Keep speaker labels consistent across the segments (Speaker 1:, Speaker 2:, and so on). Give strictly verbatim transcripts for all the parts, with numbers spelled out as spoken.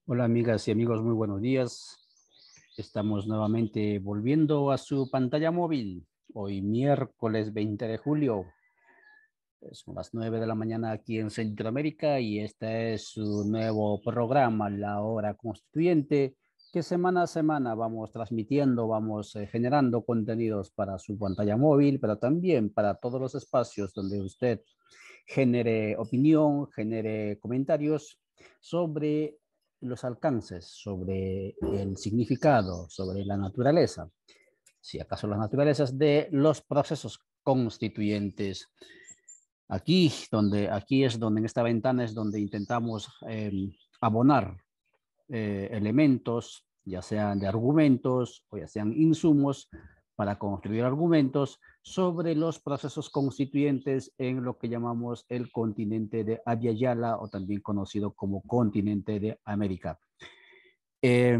Speaker 1: Hola amigas y amigos, muy buenos días. Estamos nuevamente volviendo a su pantalla móvil. Hoy miércoles veinte de julio, son las nueve de la mañana aquí en Centroamérica y este es su nuevo programa, La Hora Constituyente, que semana a semana vamos transmitiendo, vamos eh, generando contenidos para su pantalla móvil, pero también para todos los espacios donde usted genere opinión, genere comentarios sobre los alcances, sobre el significado, sobre la naturaleza, si acaso las naturalezas de los procesos constituyentes. Aquí, donde, aquí es donde en esta ventana es donde intentamos eh, abonar eh, elementos, ya sean de argumentos o ya sean insumos, para construir argumentos sobre los procesos constituyentes en lo que llamamos el continente de Abya Yala o también conocido como continente de América. Eh,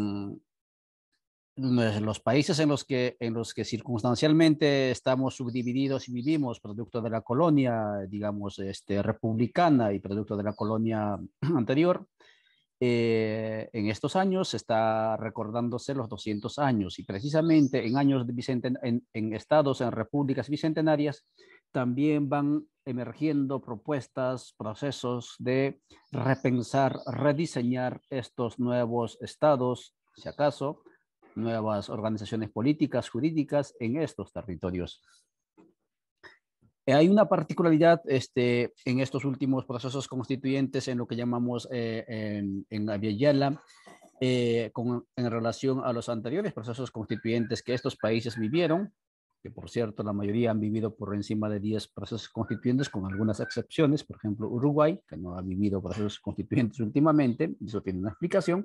Speaker 1: los países en los que, en los que circunstancialmente estamos subdivididos y vivimos, producto de la colonia, digamos, este, republicana y producto de la colonia anterior, eh, en estos años se está recordándose los doscientos años y precisamente en años de bicenten en, en estados, en repúblicas bicentenarias, también van emergiendo propuestas, procesos de repensar, rediseñar estos nuevos estados, si acaso, nuevas organizaciones políticas, jurídicas en estos territorios. Hay una particularidad este, en estos últimos procesos constituyentes en lo que llamamos eh, en, en Abya Yala, eh, con, en relación a los anteriores procesos constituyentes que estos países vivieron, que por cierto la mayoría han vivido por encima de diez procesos constituyentes, con algunas excepciones, por ejemplo Uruguay, que no ha vivido procesos constituyentes últimamente, eso tiene una explicación,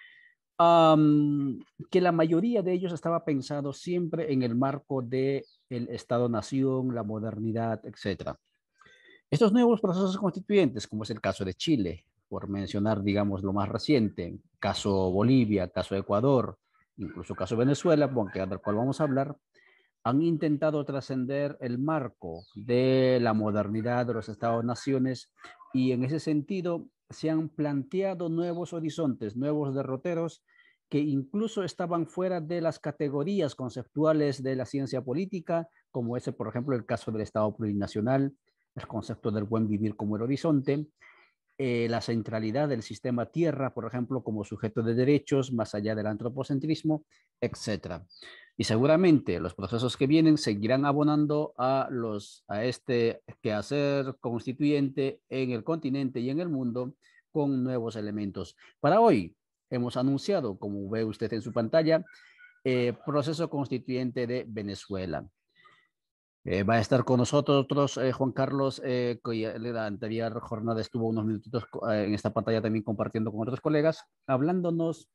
Speaker 1: um, que la mayoría de ellos estaba pensado siempre en el marco del Estado-Nación, la modernidad, etcétera. Estos nuevos procesos constituyentes, como es el caso de Chile, por mencionar, digamos, lo más reciente, caso Bolivia, caso Ecuador, incluso caso Venezuela, aunque del cual vamos a hablar, han intentado trascender el marco de la modernidad de los Estados-naciones y en ese sentido se han planteado nuevos horizontes, nuevos derroteros que incluso estaban fuera de las categorías conceptuales de la ciencia política, como ese, por ejemplo, el caso del Estado plurinacional, el concepto del buen vivir como el horizonte, eh, la centralidad del sistema tierra, por ejemplo, como sujeto de derechos, más allá del antropocentrismo, etcétera. Y seguramente los procesos que vienen seguirán abonando a, los, a este quehacer constituyente en el continente y en el mundo con nuevos elementos. Para hoy hemos anunciado, como ve usted en su pantalla, eh, proceso constituyente de Venezuela. Eh, va a estar con nosotros eh, Juan Carlos, eh, que la anterior jornada estuvo unos minutitos eh, en esta pantalla también compartiendo con otros colegas, hablándonos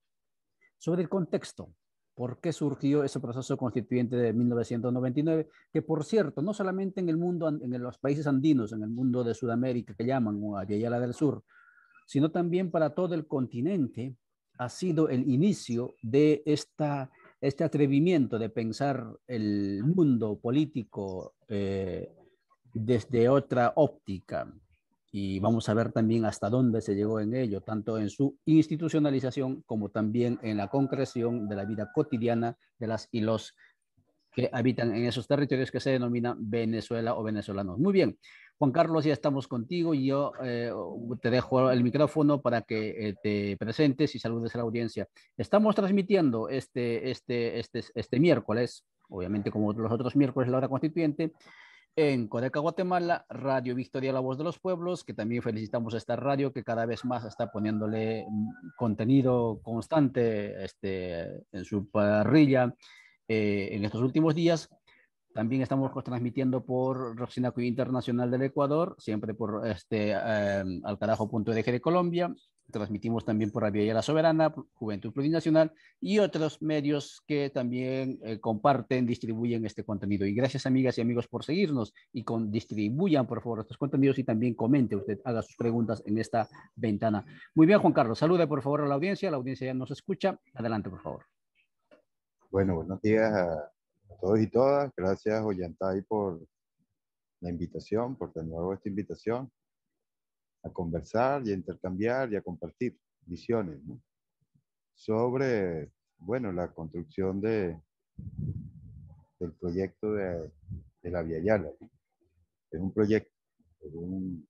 Speaker 1: sobre el contexto. ¿Por qué surgió ese proceso constituyente de mil novecientos noventa y nueve? Que por cierto, no solamente en el mundo, en los países andinos, en el mundo de Sudamérica que llaman, o Ayala del Sur, sino también para todo el continente, ha sido el inicio de esta, este atrevimiento de pensar el mundo político eh, desde otra óptica. Y vamos a ver también hasta dónde se llegó en ello, tanto en su institucionalización como también en la concreción de la vida cotidiana de las y los que habitan en esos territorios que se denominan Venezuela o venezolanos. Muy bien, Juan Carlos, ya estamos contigo y yo eh, te dejo el micrófono para que eh, te presentes y saludes a la audiencia. Estamos transmitiendo este, este, este, este miércoles, obviamente como los otros miércoles, la hora constituyente, en Codeca, Guatemala, Radio Victoria, la voz de los pueblos, que también felicitamos a esta radio que cada vez más está poniéndole contenido constante este, en su parrilla eh, en estos últimos días. También estamos transmitiendo por Roxinaco Internacional del Ecuador, siempre por este, eh, alcarajo.org de Colombia. Transmitimos también por Radio La Soberana, Juventud Plurinacional y otros medios que también eh, comparten, distribuyen este contenido. Y gracias, amigas y amigos, por seguirnos y con, distribuyan, por favor, estos contenidos y también comente usted, haga sus preguntas en esta ventana. Muy bien, Juan Carlos, salude por favor a la audiencia. La audiencia ya nos escucha. Adelante, por favor.
Speaker 2: Bueno, buenos días a, a todos y todas. Gracias, Ollantay, por la invitación, por de nuevo esta invitación a conversar y a intercambiar y a compartir. visiones, ¿no? Sobre, bueno, la construcción de, del proyecto de, de la Vía Yala. Es un proyecto, es un,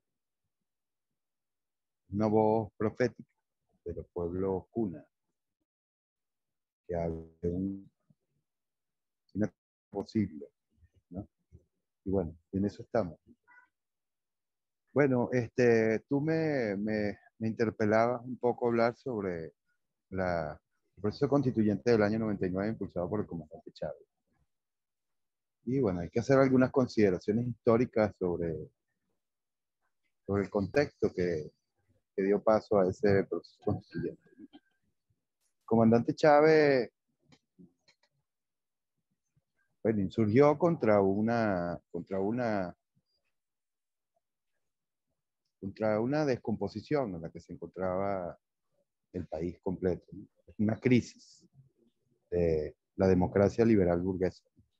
Speaker 2: una voz profética de los pueblos cuna, que habla de un, una posible, ¿no? Y bueno, en eso estamos. Bueno, este, tú me, me, me interpelabas un poco a hablar sobre la, el proceso constituyente del año noventa y nueve impulsado por el comandante Chávez. Y bueno, hay que hacer algunas consideraciones históricas sobre, sobre el contexto que, que dio paso a ese proceso constituyente. El comandante Chávez, bueno, insurgió contra una, contra una, contra una descomposición en la que se encontraba el país completo, ¿no? Una crisis de la democracia liberal burguesa.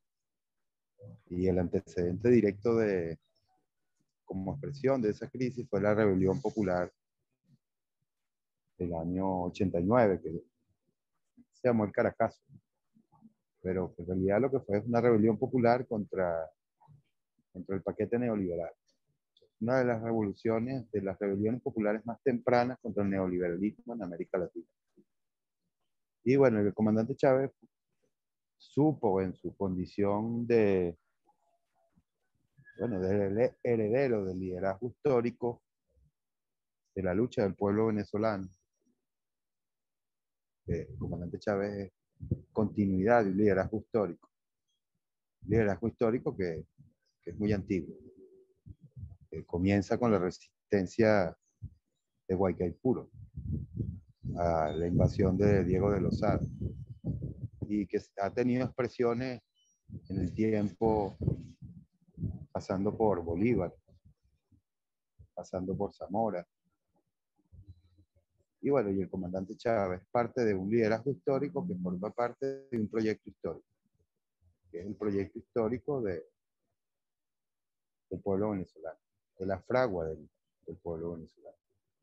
Speaker 2: Y el antecedente directo de, como expresión de esa crisis fue la rebelión popular del año ochenta y nueve, que se llamó el Caracazo. Pero en realidad lo que fue es una rebelión popular contra, contra el paquete neoliberal. Una de las revoluciones, de las rebeliones populares más tempranas contra el neoliberalismo en América Latina. Y bueno, el comandante Chávez supo en su condición de, bueno, de heredero del liderazgo histórico de la lucha del pueblo venezolano. El comandante Chávez es continuidad de un liderazgo histórico. Un liderazgo histórico que, que es muy antiguo. Que comienza con la resistencia de Guaycaipuro a la invasión de Diego de Lozada y que ha tenido expresiones en el tiempo pasando por Bolívar, pasando por Zamora. Y bueno, y el comandante Chávez es parte de un liderazgo histórico que forma parte de un proyecto histórico, que es el proyecto histórico de, del pueblo venezolano, de la fragua del, del pueblo venezolano.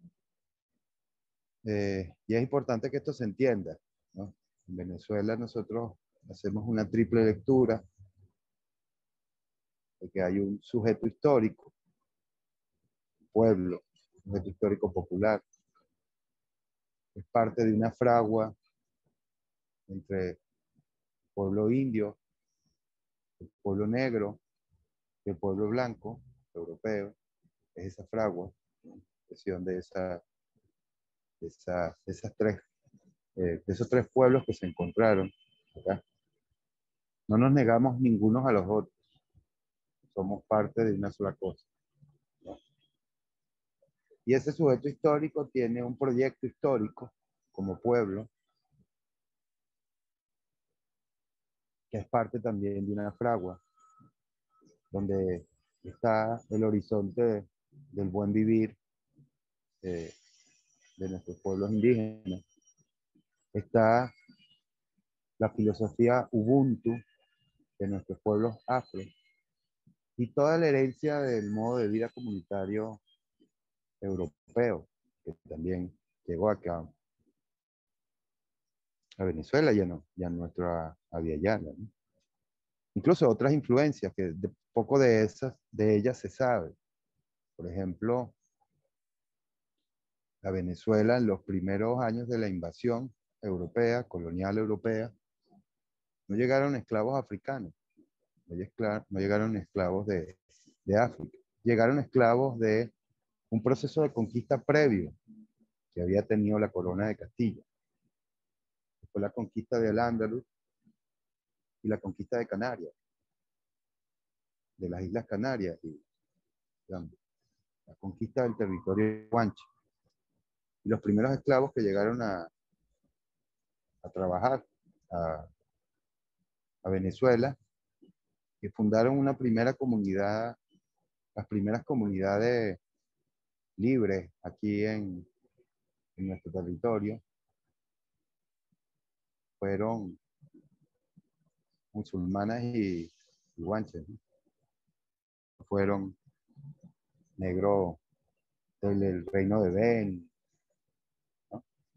Speaker 2: Eh, y es importante que esto se entienda, ¿no? En Venezuela nosotros hacemos una triple lectura de que hay un sujeto histórico, un pueblo, un sujeto histórico popular, es parte de una fragua entre el pueblo indio, el pueblo negro y el pueblo blanco, europeo. Es esa fragua, ¿no? Expresión de, esa, de, esa, de, esas tres, eh, de esos tres pueblos que se encontraron, ¿verdad? No nos negamos ningunos a los otros, somos parte de una sola cosa, ¿no? Y ese sujeto histórico tiene un proyecto histórico como pueblo, que es parte también de una fragua, donde está el horizonte del buen vivir eh, de nuestros pueblos indígenas. Está la filosofía Ubuntu de nuestros pueblos afro y toda la herencia del modo de vida comunitario europeo, que también llegó acá a Venezuela y a, no, y a nuestra Aviala, ¿no? Incluso otras influencias, que de, poco de esas, de ellas se sabe. Por ejemplo, a Venezuela en los primeros años de la invasión europea, colonial europea, no llegaron esclavos africanos, no, no llegaron esclavos de, de África, llegaron esclavos de un proceso de conquista previo que había tenido la corona de Castilla. Fue la conquista de Al-Ándalus y la conquista de Canarias, de las Islas Canarias, y la, la conquista del territorio de Guanche. Y los primeros esclavos que llegaron a, a trabajar a, a Venezuela, que fundaron una primera comunidad, las primeras comunidades libres aquí en, en nuestro territorio, fueron musulmanas y, y guanches, ¿no? Fueron negros del reino de Ben,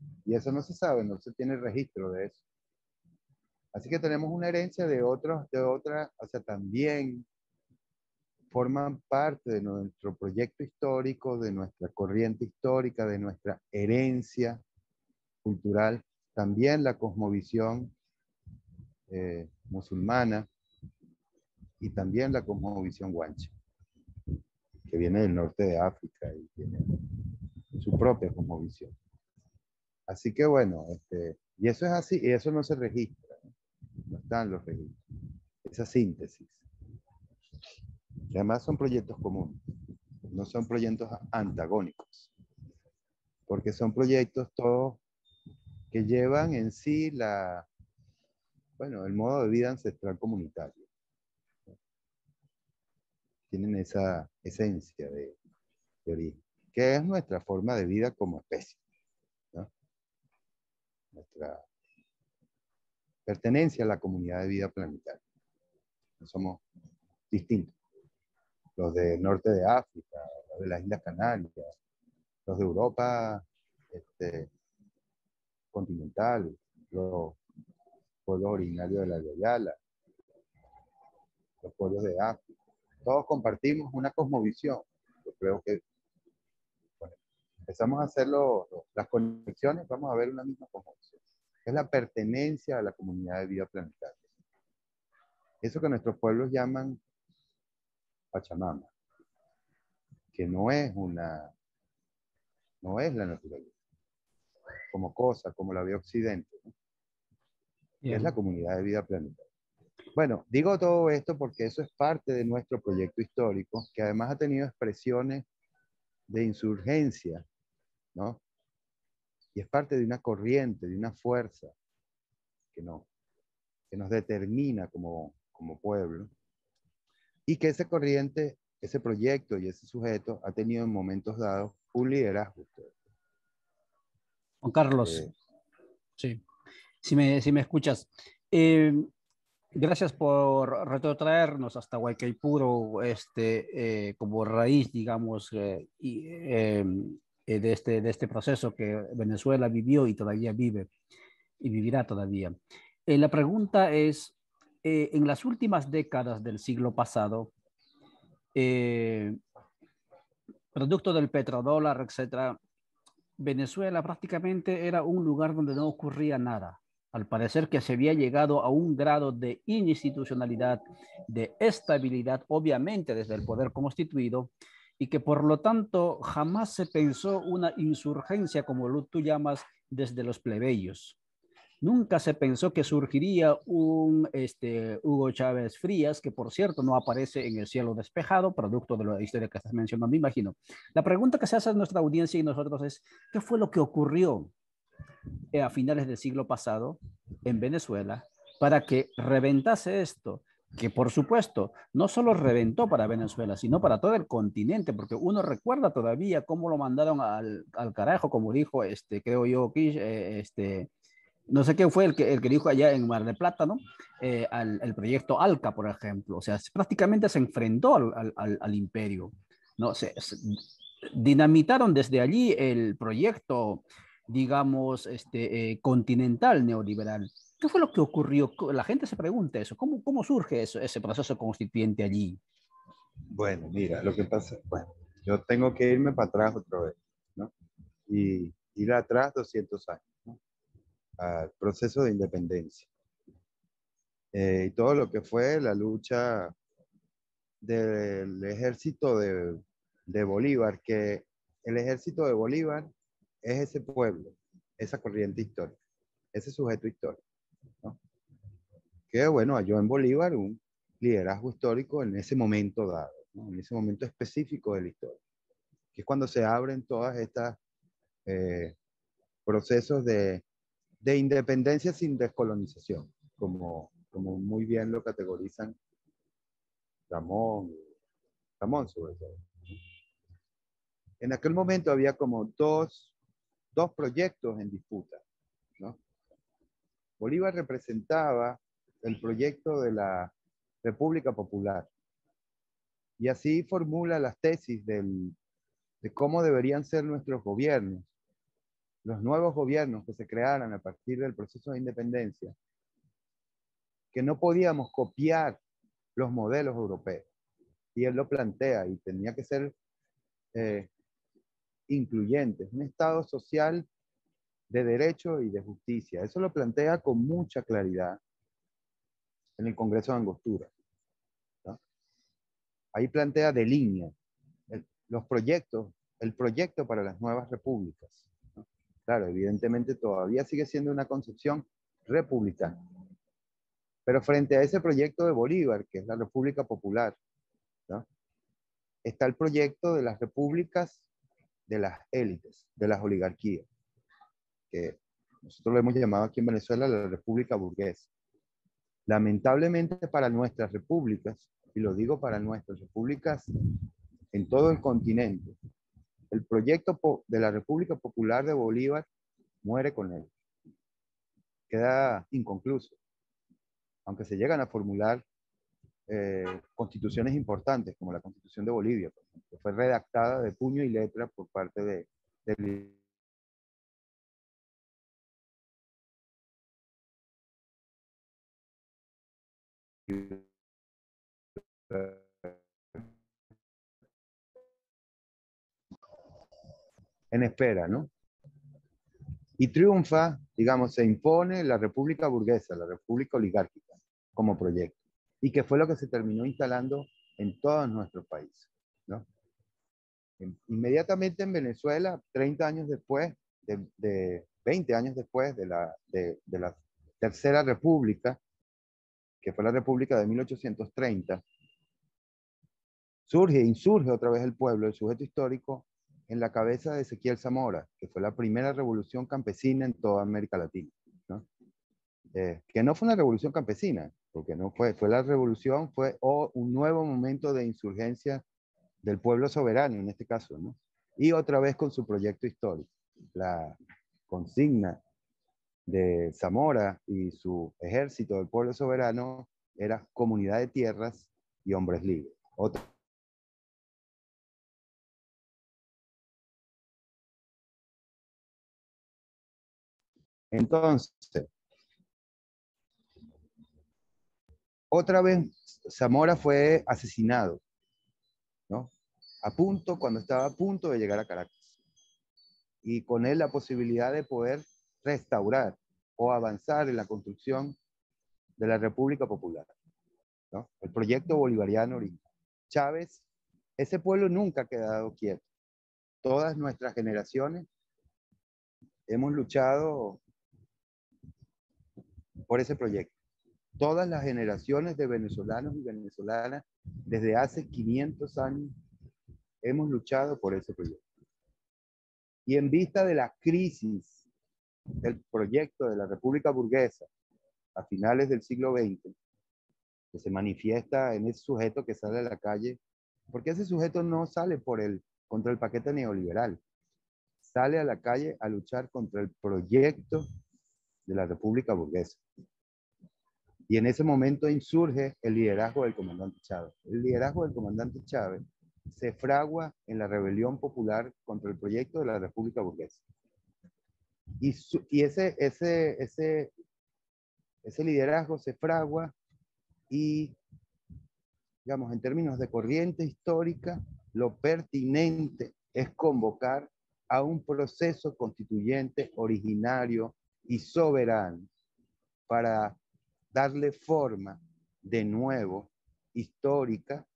Speaker 2: Y eso no se sabe, no se tiene registro de eso. Así que tenemos una herencia de otros, de otras, o sea, también forman parte de nuestro proyecto histórico, de nuestra corriente histórica, de nuestra herencia cultural, también la cosmovisión eh, musulmana y también la cosmovisión guanche, que viene del norte de África y tiene su propia cosmovisión. Así que bueno, este, y eso es así, y eso no se registra, no están los registros, esa síntesis. Y además son proyectos comunes, no son proyectos antagónicos, porque son proyectos todos que llevan en sí la, bueno, el modo de vida ancestral comunitario. Tienen esa esencia de, de origen, que es nuestra forma de vida como especie, ¿no? Nuestra pertenencia a la comunidad de vida planetaria. No somos distintos. Los del norte de África, los de las Islas Canarias, los de Europa este, continental, los pueblos originarios de la Guayala, los pueblos de África. Todos compartimos una cosmovisión. Yo creo que bueno, empezamos a hacer lo, lo, las conexiones, vamos a ver una misma cosmovisión. Es la pertenencia a la comunidad de vida planetaria. Eso que nuestros pueblos llaman Pachamama, que no es una, no es la naturaleza, como cosa, como la ve Occidente, ¿no? Que es la comunidad de vida planetaria. Bueno, digo todo esto porque eso es parte de nuestro proyecto histórico, que además ha tenido expresiones de insurgencia, ¿no? Y es parte de una corriente, de una fuerza que, no, que nos determina como, como pueblo, y que esa corriente, ese proyecto y ese sujeto ha tenido en momentos dados un liderazgo.
Speaker 1: Juan Carlos,
Speaker 2: Eh,
Speaker 1: sí, si me, si me escuchas. Eh, gracias por retrotraernos hasta Huaycaipuro, este, eh, como raíz, digamos, eh, y, eh, eh, de, este, de este proceso que Venezuela vivió y todavía vive y vivirá todavía. Eh, la pregunta es, eh, en las últimas décadas del siglo pasado, eh, producto del petrodólar, etcétera, Venezuela prácticamente era un lugar donde no ocurría nada. Al parecer que se había llegado a un grado de institucionalidad, de estabilidad, obviamente desde el poder constituido, y que por lo tanto jamás se pensó una insurgencia, como tú llamas, desde los plebeyos. Nunca se pensó que surgiría un este, Hugo Chávez Frías, que por cierto no aparece en el cielo despejado, producto de la historia que estás mencionando, me imagino. La pregunta que se hace a nuestra audiencia y nosotros es, ¿qué fue lo que ocurrió a finales del siglo pasado en Venezuela para que reventase esto? Que por supuesto no solo reventó para Venezuela, sino para todo el continente, porque uno recuerda todavía cómo lo mandaron al, al carajo, como dijo, este, creo yo, eh, este, no sé quién fue el que, el que dijo allá en Mar del Plata, ¿no? Eh, al, el proyecto ALCA, por ejemplo. O sea, prácticamente se enfrentó al, al, al imperio, ¿no? Se, se, dinamitaron desde allí el proyecto, digamos, este, eh, continental neoliberal. ¿Qué fue lo que ocurrió? La gente se pregunta eso. ¿Cómo, cómo surge eso, ese proceso constituyente allí?
Speaker 2: bueno, mira, lo que pasa, bueno, yo tengo que irme para atrás otra vez, ¿no? Y ir atrás doscientos años, ¿no? Al proceso de independencia. Eh, y todo lo que fue la lucha del ejército de, de Bolívar, que el ejército de Bolívar es ese pueblo, esa corriente histórica, ese sujeto histórico, ¿no? Que bueno, halló en Bolívar un liderazgo histórico en ese momento dado, ¿no? En ese momento específico de la historia, que es cuando se abren todas estas eh, procesos de, de independencia sin descolonización, como, como muy bien lo categorizan Ramón, Ramón sobre todo. En aquel momento había como dos, dos proyectos en disputa, ¿no? Bolívar representaba el proyecto de la República Popular y así formula las tesis del, de cómo deberían ser nuestros gobiernos los nuevos gobiernos que se crearan a partir del proceso de independencia, que no podíamos copiar los modelos europeos. Y él lo plantea y tenía que ser eh, incluyente, un Estado social de derecho y de justicia. Eso lo plantea con mucha claridad en el Congreso de Angostura, ¿no? Ahí plantea de línea el, los proyectos, el proyecto para las nuevas repúblicas, ¿no? Claro, evidentemente todavía sigue siendo una concepción republicana. Pero frente a ese proyecto de Bolívar, que es la República Popular, ¿no?, está el proyecto de las repúblicas de las élites, de las oligarquías, que nosotros lo hemos llamado aquí en Venezuela la República Burguesa. Lamentablemente para nuestras repúblicas, y lo digo para nuestras repúblicas en todo el continente, el proyecto de la República Popular de Bolívar muere con él. Queda inconcluso, aunque se llegan a formular eh, constituciones importantes, como la Constitución de Bolivia, por ejemplo, que fue redactada de puño y letra por parte de, de en espera, ¿no? Y triunfa, digamos, se impone la República Burguesa, la República Oligárquica, como proyecto, y que fue lo que se terminó instalando en todos nuestros países, ¿no? Inmediatamente en Venezuela, treinta años después, de, de veinte años después de la, de, de la Tercera República, que fue la República de mil ochocientos treinta, surge, insurge otra vez el pueblo, el sujeto histórico, en la cabeza de Ezequiel Zamora, que fue la primera revolución campesina en toda América Latina, ¿no? Eh, que no fue una revolución campesina, porque no fue, fue la revolución, fue oh, un nuevo momento de insurgencia del pueblo soberano, en este caso, ¿no? Y otra vez con su proyecto histórico. La consigna de Zamora y su ejército del pueblo soberano era comunidad de tierras y hombres libres. Otra Entonces, otra vez Zamora fue asesinado, ¿no? A punto, cuando estaba a punto de llegar a Caracas. Y con él la posibilidad de poder restaurar o avanzar en la construcción de la República Popular, ¿no? El proyecto bolivariano original. Chávez, ese pueblo nunca ha quedado quieto. Todas nuestras generaciones hemos luchado por ese proyecto. Todas las generaciones de venezolanos y venezolanas desde hace quinientos años hemos luchado por ese proyecto. Y en vista de la crisis del proyecto de la República Burguesa a finales del siglo veinte, que se manifiesta en ese sujeto que sale a la calle, porque ese sujeto no sale por el, contra el paquete neoliberal, sale a la calle a luchar contra el proyecto de la República Burguesa. Y en ese momento insurge el liderazgo del comandante Chávez. El liderazgo del comandante Chávez se fragua en la rebelión popular contra el proyecto de la República Burguesa. Y, su, y ese, ese, ese, ese liderazgo se fragua y, digamos, en términos de corriente histórica, lo pertinente es convocar a un proceso constituyente originario y soberano para darle forma de nuevo histórica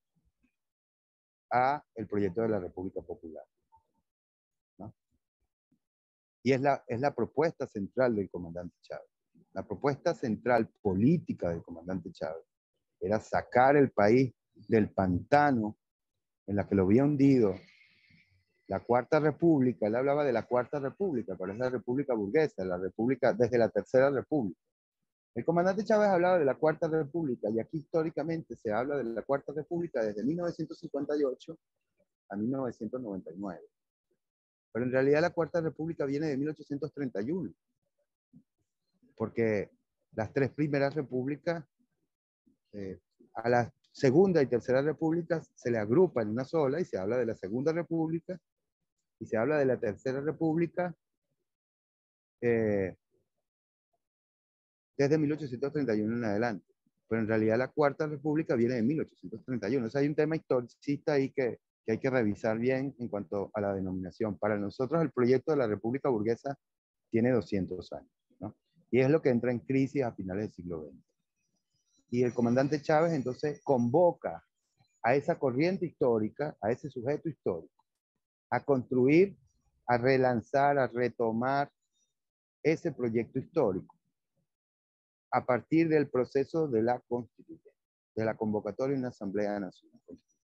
Speaker 2: a el proyecto de la República Popular, ¿no? Y es la, es la propuesta central del comandante Chávez. La propuesta central política del comandante Chávez era sacar el país del pantano en la que lo había hundido la Cuarta República. Él hablaba de la Cuarta República, pero es la República Burguesa, la República desde la Tercera República. El comandante Chávez hablaba de la Cuarta República, y aquí históricamente se habla de la Cuarta República desde mil novecientos cincuenta y ocho a mil novecientos noventa y nueve. Pero en realidad la Cuarta República viene de mil ochocientos treinta y uno, porque las tres primeras repúblicas, eh, a la Segunda y Tercera República se le agrupa en una sola y se habla de la Segunda República y se habla de la Tercera República eh, desde mil ochocientos treinta y uno en adelante. Pero en realidad la Cuarta República viene de mil ochocientos treinta y uno. O sea, hay un tema historicista ahí que, que hay que revisar bien en cuanto a la denominación. Para nosotros el proyecto de la República Burguesa tiene doscientos años, ¿no? Y es lo que entra en crisis a finales del siglo veinte. Y el comandante Chávez entonces convoca a esa corriente histórica, a ese sujeto histórico, a construir, a relanzar, a retomar ese proyecto histórico a partir del proceso de la constitución, de la convocatoria de una Asamblea Nacional.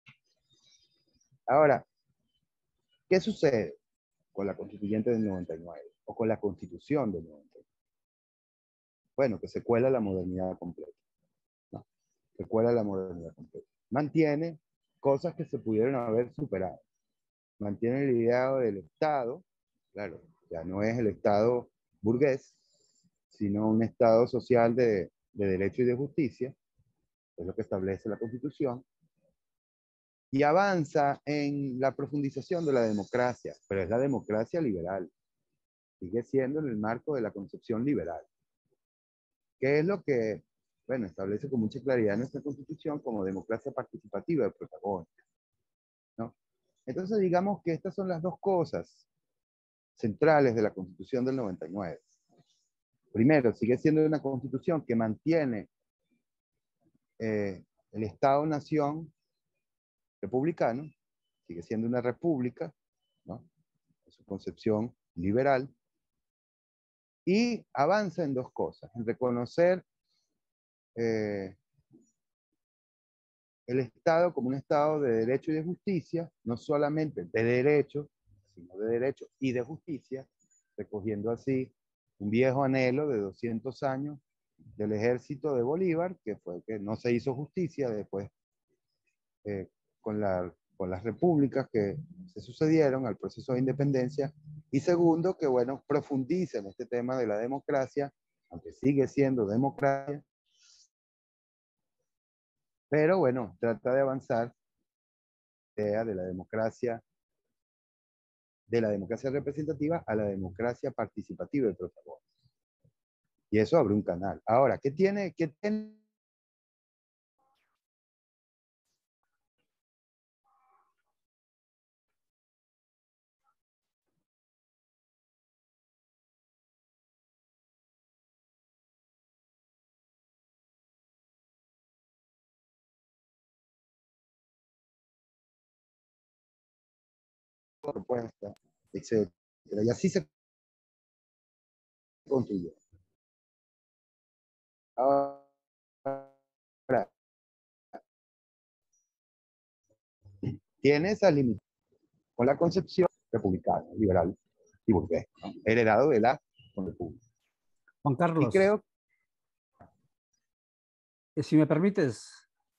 Speaker 2: Ahora, ¿qué sucede con la constituyente del noventa y nueve o con la constitución del noventa y nueve? Bueno, que se cuela la modernidad completa. ¿No? Se cuela la modernidad completa. Mantiene cosas que se pudieron haber superado. Mantiene el ideal del Estado, claro, ya no es el Estado burgués, sino un Estado social de, de derecho y de justicia, es lo que establece la Constitución, y avanza en la profundización de la democracia, pero es la democracia liberal, sigue siendo en el marco de la concepción liberal, que es lo que, bueno, establece con mucha claridad nuestra Constitución como democracia participativa de protagónica, ¿no? Entonces digamos que estas son las dos cosas centrales de la Constitución del noventa y nueve. Primero, sigue siendo una Constitución que mantiene eh, el Estado-Nación republicano, sigue siendo una república, ¿no? Es su concepción liberal, y avanza en dos cosas, en reconocer eh, el Estado como un Estado de derecho y de justicia, no solamente de derecho, sino de derecho y de justicia, recogiendo así un viejo anhelo de doscientos años del ejército de Bolívar, que fue que no se hizo justicia después eh, con, la, con las repúblicas que se sucedieron al proceso de independencia, y segundo, que bueno, profundiza en este tema de la democracia, aunque sigue siendo democracia, pero bueno, trata de avanzar la idea de la democracia, de la democracia representativa a la democracia participativa y protagónica. Y eso abre un canal. Ahora, ¿qué tiene, qué tiene propuesta, etcétera? Y así se construyó. Ahora, tiene esa limitación con la concepción republicana, liberal y burgués, ¿no? Heredado de la República.
Speaker 1: Juan
Speaker 2: Y
Speaker 1: Carlos,
Speaker 2: creo,
Speaker 1: eh, si me permites,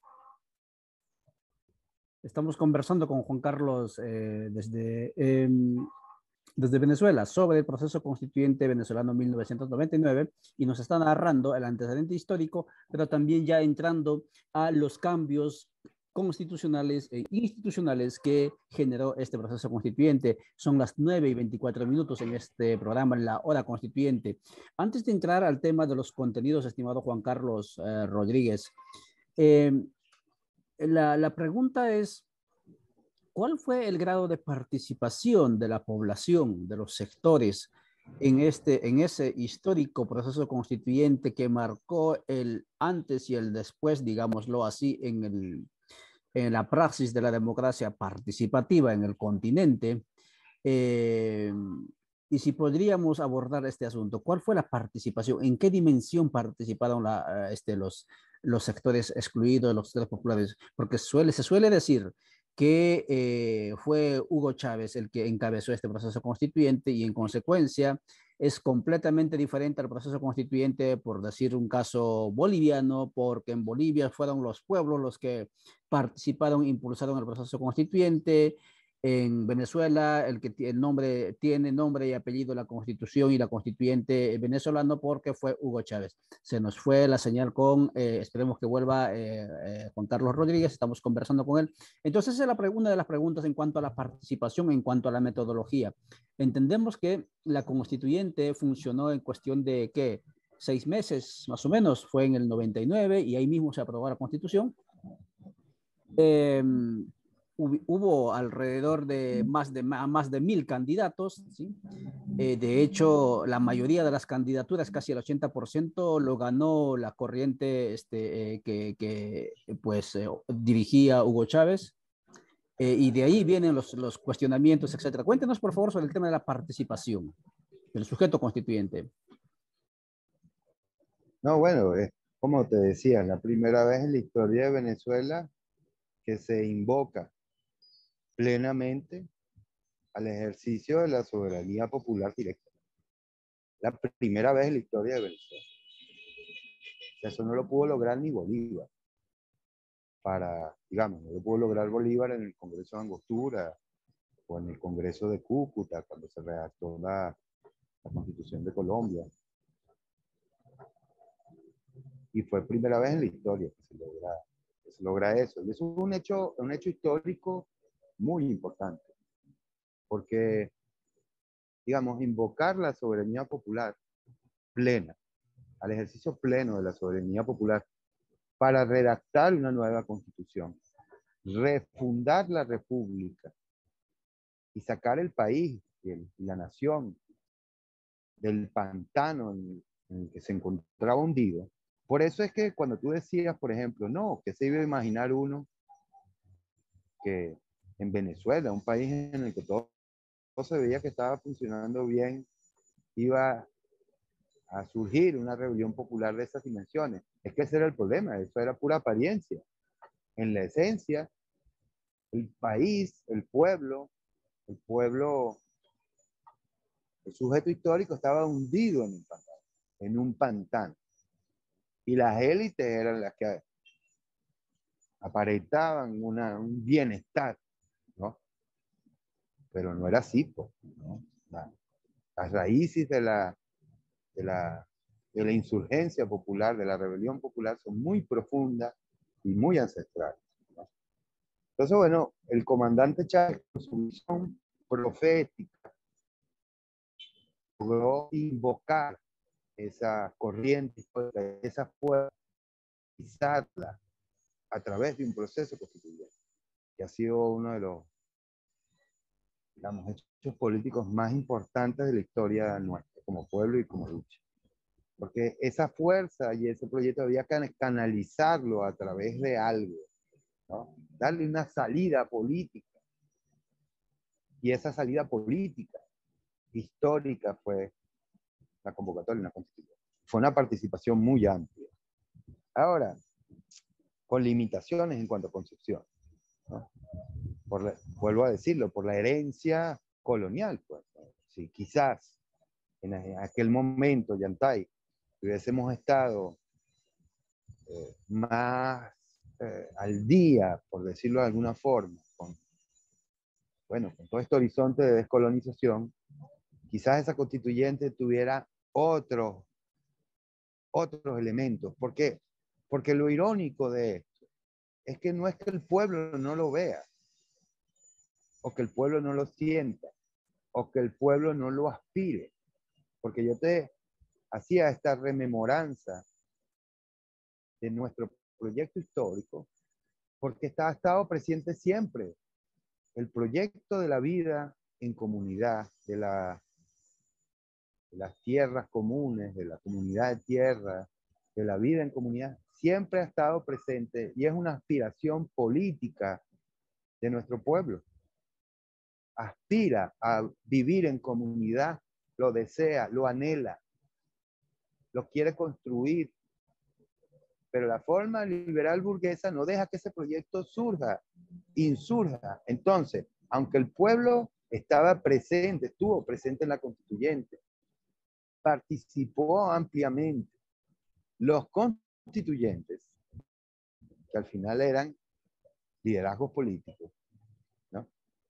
Speaker 1: estamos conversando con Juan Carlos eh, desde, eh, desde Venezuela sobre el proceso constituyente venezolano mil novecientos noventa y nueve y nos está narrando el antecedente histórico, pero también ya entrando a los cambios constitucionales e institucionales que generó este proceso constituyente. Son las nueve y veinticuatro minutos en este programa, en la hora constituyente. Antes de entrar al tema de los contenidos, estimado Juan Carlos eh, Rodríguez, eh, la, la pregunta es, ¿cuál fue el grado de participación de la población, de los sectores, en, este, en ese histórico proceso constituyente que marcó el antes y el después, digámoslo así, en, el, en la praxis de la democracia participativa en el continente? Eh, y si podríamos abordar este asunto, ¿cuál fue la participación? ¿En qué dimensión participaron la, este, los, los sectores excluidos, los sectores populares? Porque suele, se suele decir que eh, fue Hugo Chávez el que encabezó este proceso constituyente y en consecuencia es completamente diferente al proceso constituyente, por decir un caso boliviano, porque en Bolivia fueron los pueblos los que participaron, impulsaron el proceso constituyente, En Venezuela, el que el nombre, tiene nombre y apellido la Constitución y la constituyente venezolano porque fue Hugo Chávez. Se nos fue la señal con, eh, esperemos que vuelva eh, eh, Juan Carlos Rodríguez, estamos conversando con él. Entonces, esa es la, una de las preguntas en cuanto a la participación, en cuanto a la metodología. Entendemos que la constituyente funcionó en cuestión de, ¿qué? Seis meses, más o menos, fue en el noventa y nueve y ahí mismo se aprobó la constitución. Eh, hubo alrededor de más de, más de mil candidatos, ¿sí? Eh, de hecho, la mayoría de las candidaturas, casi el ochenta por ciento, lo ganó la corriente este, eh, que, que, pues, eh, dirigía Hugo Chávez. Eh, y de ahí vienen los, los cuestionamientos, etcétera. Cuéntenos, por favor, sobre el tema de la participación del sujeto constituyente.
Speaker 2: No, bueno, es como te decía, la primera vez en la historia de Venezuela que se invoca plenamente al ejercicio de la soberanía popular directa. La primera vez en la historia de Venezuela. Eso no lo pudo lograr ni Bolívar. Para, digamos, no lo pudo lograr Bolívar en el Congreso de Angostura o en el Congreso de Cúcuta, cuando se redactó la, la Constitución de Colombia. Y fue primera vez en la historia que se logra, que se logra eso. Y eso es un hecho, un hecho histórico muy importante, porque, digamos, invocar la soberanía popular plena, al ejercicio pleno de la soberanía popular, para redactar una nueva constitución, refundar la república y sacar el país y, el, y la nación del pantano en, en el que se encontraba hundido. Por eso es que cuando tú decías, por ejemplo, no, que se iba a imaginar uno que en Venezuela, un país en el que todo, todo se veía que estaba funcionando bien, iba a surgir una rebelión popular de esas dimensiones. Es que ese era el problema, eso era pura apariencia. En la esencia, el país, el pueblo, el pueblo, el sujeto histórico estaba hundido en un pantano, en un pantano. Y las élites eran las que aparentaban una, un bienestar, ¿no? Pero no era así, pues, ¿no? La, las raíces de la, de, la, de la insurgencia popular, de la rebelión popular, son muy profundas y muy ancestrales, ¿no? Entonces, bueno, el comandante Chávez, con su visión profética, logró invocar esa corriente, esa fuerza, pisarla a través de un proceso constituyente, que ha sido uno de los, digamos, hechos políticos más importantes de la historia nuestra, como pueblo y como lucha. Porque esa fuerza y ese proyecto había que canalizarlo a través de algo, ¿no? Darle una salida política. Y esa salida política histórica fue la convocatoria de una constitución. Fue una participación muy amplia. Ahora, con limitaciones en cuanto a concepción, ¿no? Por la, vuelvo a decirlo, por la herencia colonial, pues, ¿no? Si quizás en aquel momento, Yantay, hubiésemos estado eh, más eh, al día, por decirlo de alguna forma, con, bueno, con todo este horizonte de descolonización, quizás esa constituyente tuviera otros, otros elementos. ¿Por qué? Porque lo irónico de esto es que no es que el pueblo no lo vea, o que el pueblo no lo sienta, o que el pueblo no lo aspire. Porque yo te hacía esta rememoranza de nuestro proyecto histórico, porque está, ha estado presente siempre el proyecto de la vida en comunidad, de, la, de las tierras comunes, de la comunidad de tierra, de la vida en comunidad, siempre ha estado presente y es una aspiración política de nuestro pueblo. Aspira a vivir en comunidad, lo desea, lo anhela, lo quiere construir. Pero la forma liberal burguesa no deja que ese proyecto surja, insurja. Entonces, aunque el pueblo estaba presente, estuvo presente en la constituyente, participó ampliamente, los constituyentes, que al final eran liderazgos políticos, ¿no?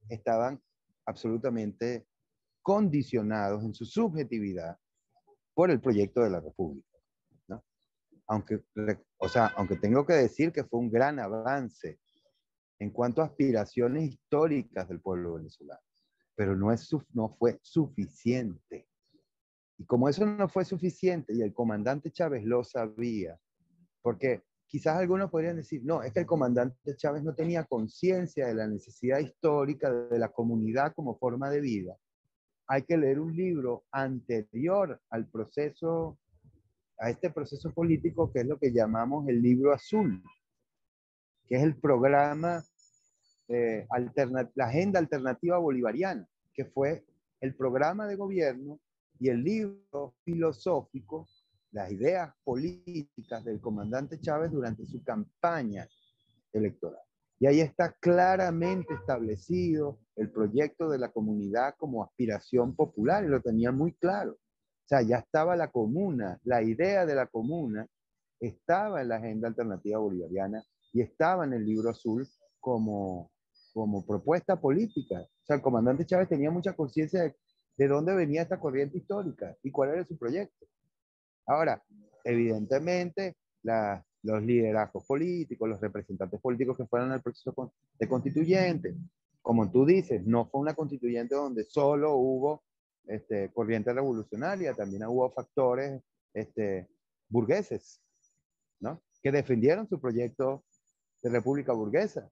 Speaker 2: estaban absolutamente condicionados en su subjetividad por el proyecto de la República, ¿no? Aunque, o sea, aunque tengo que decir que fue un gran avance en cuanto a aspiraciones históricas del pueblo venezolano, pero no, es, no fue suficiente. Y como eso no fue suficiente y el comandante Chávez lo sabía, porque quizás algunos podrían decir, no, es que el comandante Chávez no tenía conciencia de la necesidad histórica de la comunidad como forma de vida. Hay que leer un libro anterior al proceso, a este proceso político, que es lo que llamamos el Libro Azul, que es el programa, eh, alterna, la Agenda Alternativa Bolivariana, que fue el programa de gobierno y el libro filosófico, las ideas políticas del comandante Chávez durante su campaña electoral. Y ahí está claramente establecido el proyecto de la comunidad como aspiración popular, y lo tenía muy claro. O sea, ya estaba la comuna, la idea de la comuna estaba en la Agenda Alternativa Bolivariana y estaba en el Libro Azul como, como propuesta política. O sea, el comandante Chávez tenía mucha conciencia de, de dónde venía esta corriente histórica y cuál era su proyecto. Ahora, evidentemente, la, los liderazgos políticos, los representantes políticos que fueron al proceso de constituyente, como tú dices, no fue una constituyente donde solo hubo este, corriente revolucionaria, también hubo factores este, burgueses, ¿no? Que defendieron su proyecto de república burguesa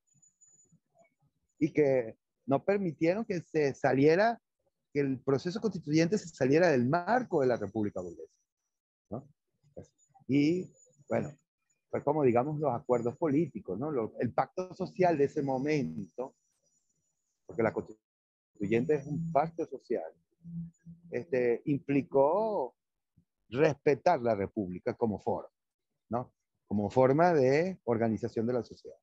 Speaker 2: y que no permitieron que se saliera, que el proceso constituyente se saliera del marco de la república burguesa, ¿no? Y bueno, fue como digamos los acuerdos políticos, ¿no? Lo, el pacto social de ese momento, porque la constituyente es un pacto social, este, implicó respetar la república como forma, ¿no? Como forma de organización de la sociedad.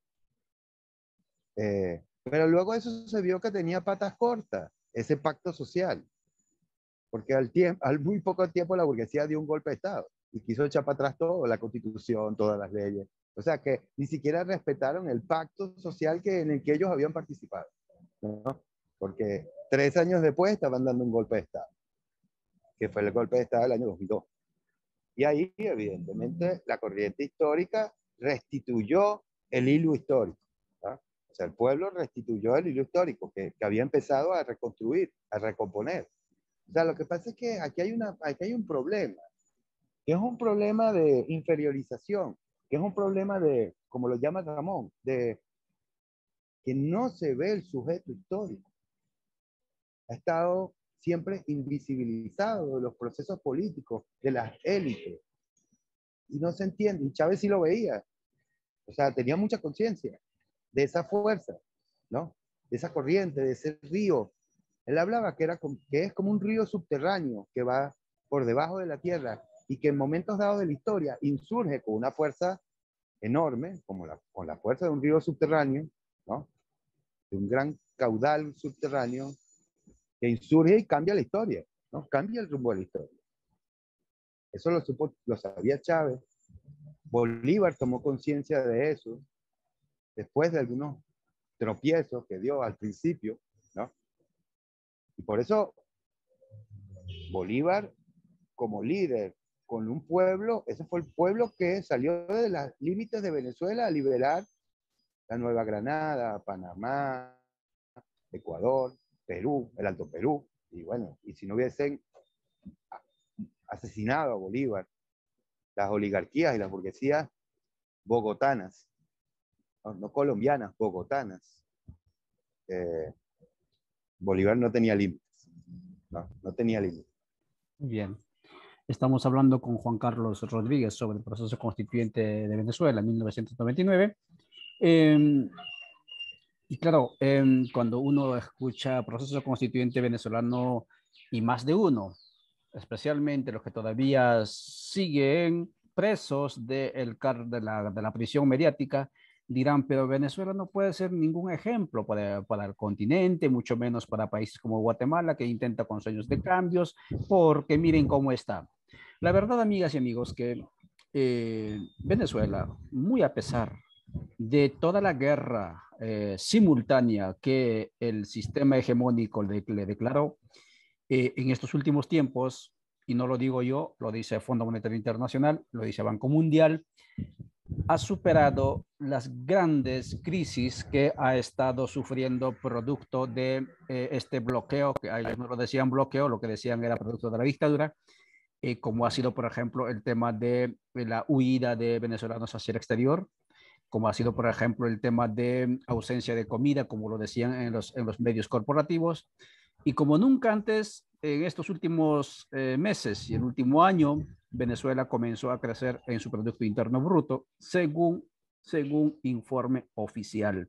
Speaker 2: Eh, pero luego eso se vio que tenía patas cortas, ese pacto social, porque al, tiempo, al muy poco tiempo la burguesía dio un golpe de Estado y quiso echar para atrás todo, la constitución, todas las leyes. O sea que ni siquiera respetaron el pacto social que, en el que ellos habían participado, ¿no? Porque tres años después estaban dando un golpe de Estado, que fue el golpe de Estado del año dos mil dos. Y ahí, evidentemente, la corriente histórica restituyó el hilo histórico, ¿no? O sea, el pueblo restituyó el hilo histórico que, que había empezado a reconstruir, a recomponer. O sea, lo que pasa es que aquí hay, una, aquí hay un problema, que es un problema de inferiorización, que es un problema de, como lo llama Ramón, de que no se ve el sujeto histórico. Ha estado siempre invisibilizado de los procesos políticos, de las élites. Y no se entiende. Y Chávez sí lo veía. O sea, tenía mucha conciencia de esa fuerza, ¿no? De esa corriente, de ese río. Él hablaba que, era, que es como un río subterráneo que va por debajo de la tierra y que en momentos dados de la historia insurge con una fuerza enorme, como la, con la fuerza de un río subterráneo, ¿no? De un gran caudal subterráneo que insurge y cambia la historia, ¿no? Cambia el rumbo de la historia. Eso lo, supo, lo sabía Chávez. Bolívar tomó conciencia de eso después de algunos tropiezos que dio al principio, ¿no? Y por eso Bolívar, como líder con un pueblo, ese fue el pueblo que salió de los límites de Venezuela a liberar la Nueva Granada, Panamá, Ecuador, Perú, el Alto Perú. Y bueno, y si no hubiesen asesinado a Bolívar, las oligarquías y las burguesías bogotanas, no, no colombianas, bogotanas, eh, Bolívar no tenía límites, no, no tenía límites.
Speaker 1: Bien. Estamos hablando con Juan Carlos Rodríguez sobre el proceso constituyente de Venezuela en mil novecientos noventa y nueve. Eh, y claro, eh, cuando uno escucha proceso constituyente venezolano y más de uno, especialmente los que todavía siguen presos de, el car de, la, de la prisión mediática, dirán, pero Venezuela no puede ser ningún ejemplo para, para el continente, mucho menos para países como Guatemala, que intenta con sueños de cambios, porque miren cómo está. La verdad, amigas y amigos, que eh, Venezuela, muy a pesar de toda la guerra eh, simultánea que el sistema hegemónico le, le declaró eh, en estos últimos tiempos, y no lo digo yo, lo dice el Fondo Monetario Internacional, lo dice Banco Mundial, ha superado las grandes crisis que ha estado sufriendo producto de eh, este bloqueo, que a ellos no lo decían bloqueo, lo que decían era producto de la dictadura, eh, como ha sido, por ejemplo, el tema de, de la huida de venezolanos hacia el exterior, como ha sido, por ejemplo, el tema de ausencia de comida, como lo decían en los, en los medios corporativos. Y como nunca antes, en estos últimos eh, meses y el último año, Venezuela comenzó a crecer en su Producto Interno Bruto, según, según informe oficial.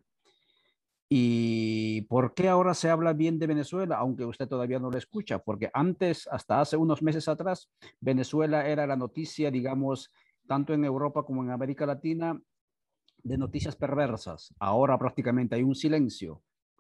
Speaker 1: ¿Y por qué ahora se habla bien de Venezuela, aunque usted todavía no lo escucha? Porque antes, hasta hace unos meses atrás, Venezuela era la noticia, digamos, tanto en Europa como en América Latina, de noticias perversas. Ahora prácticamente hay un silencio,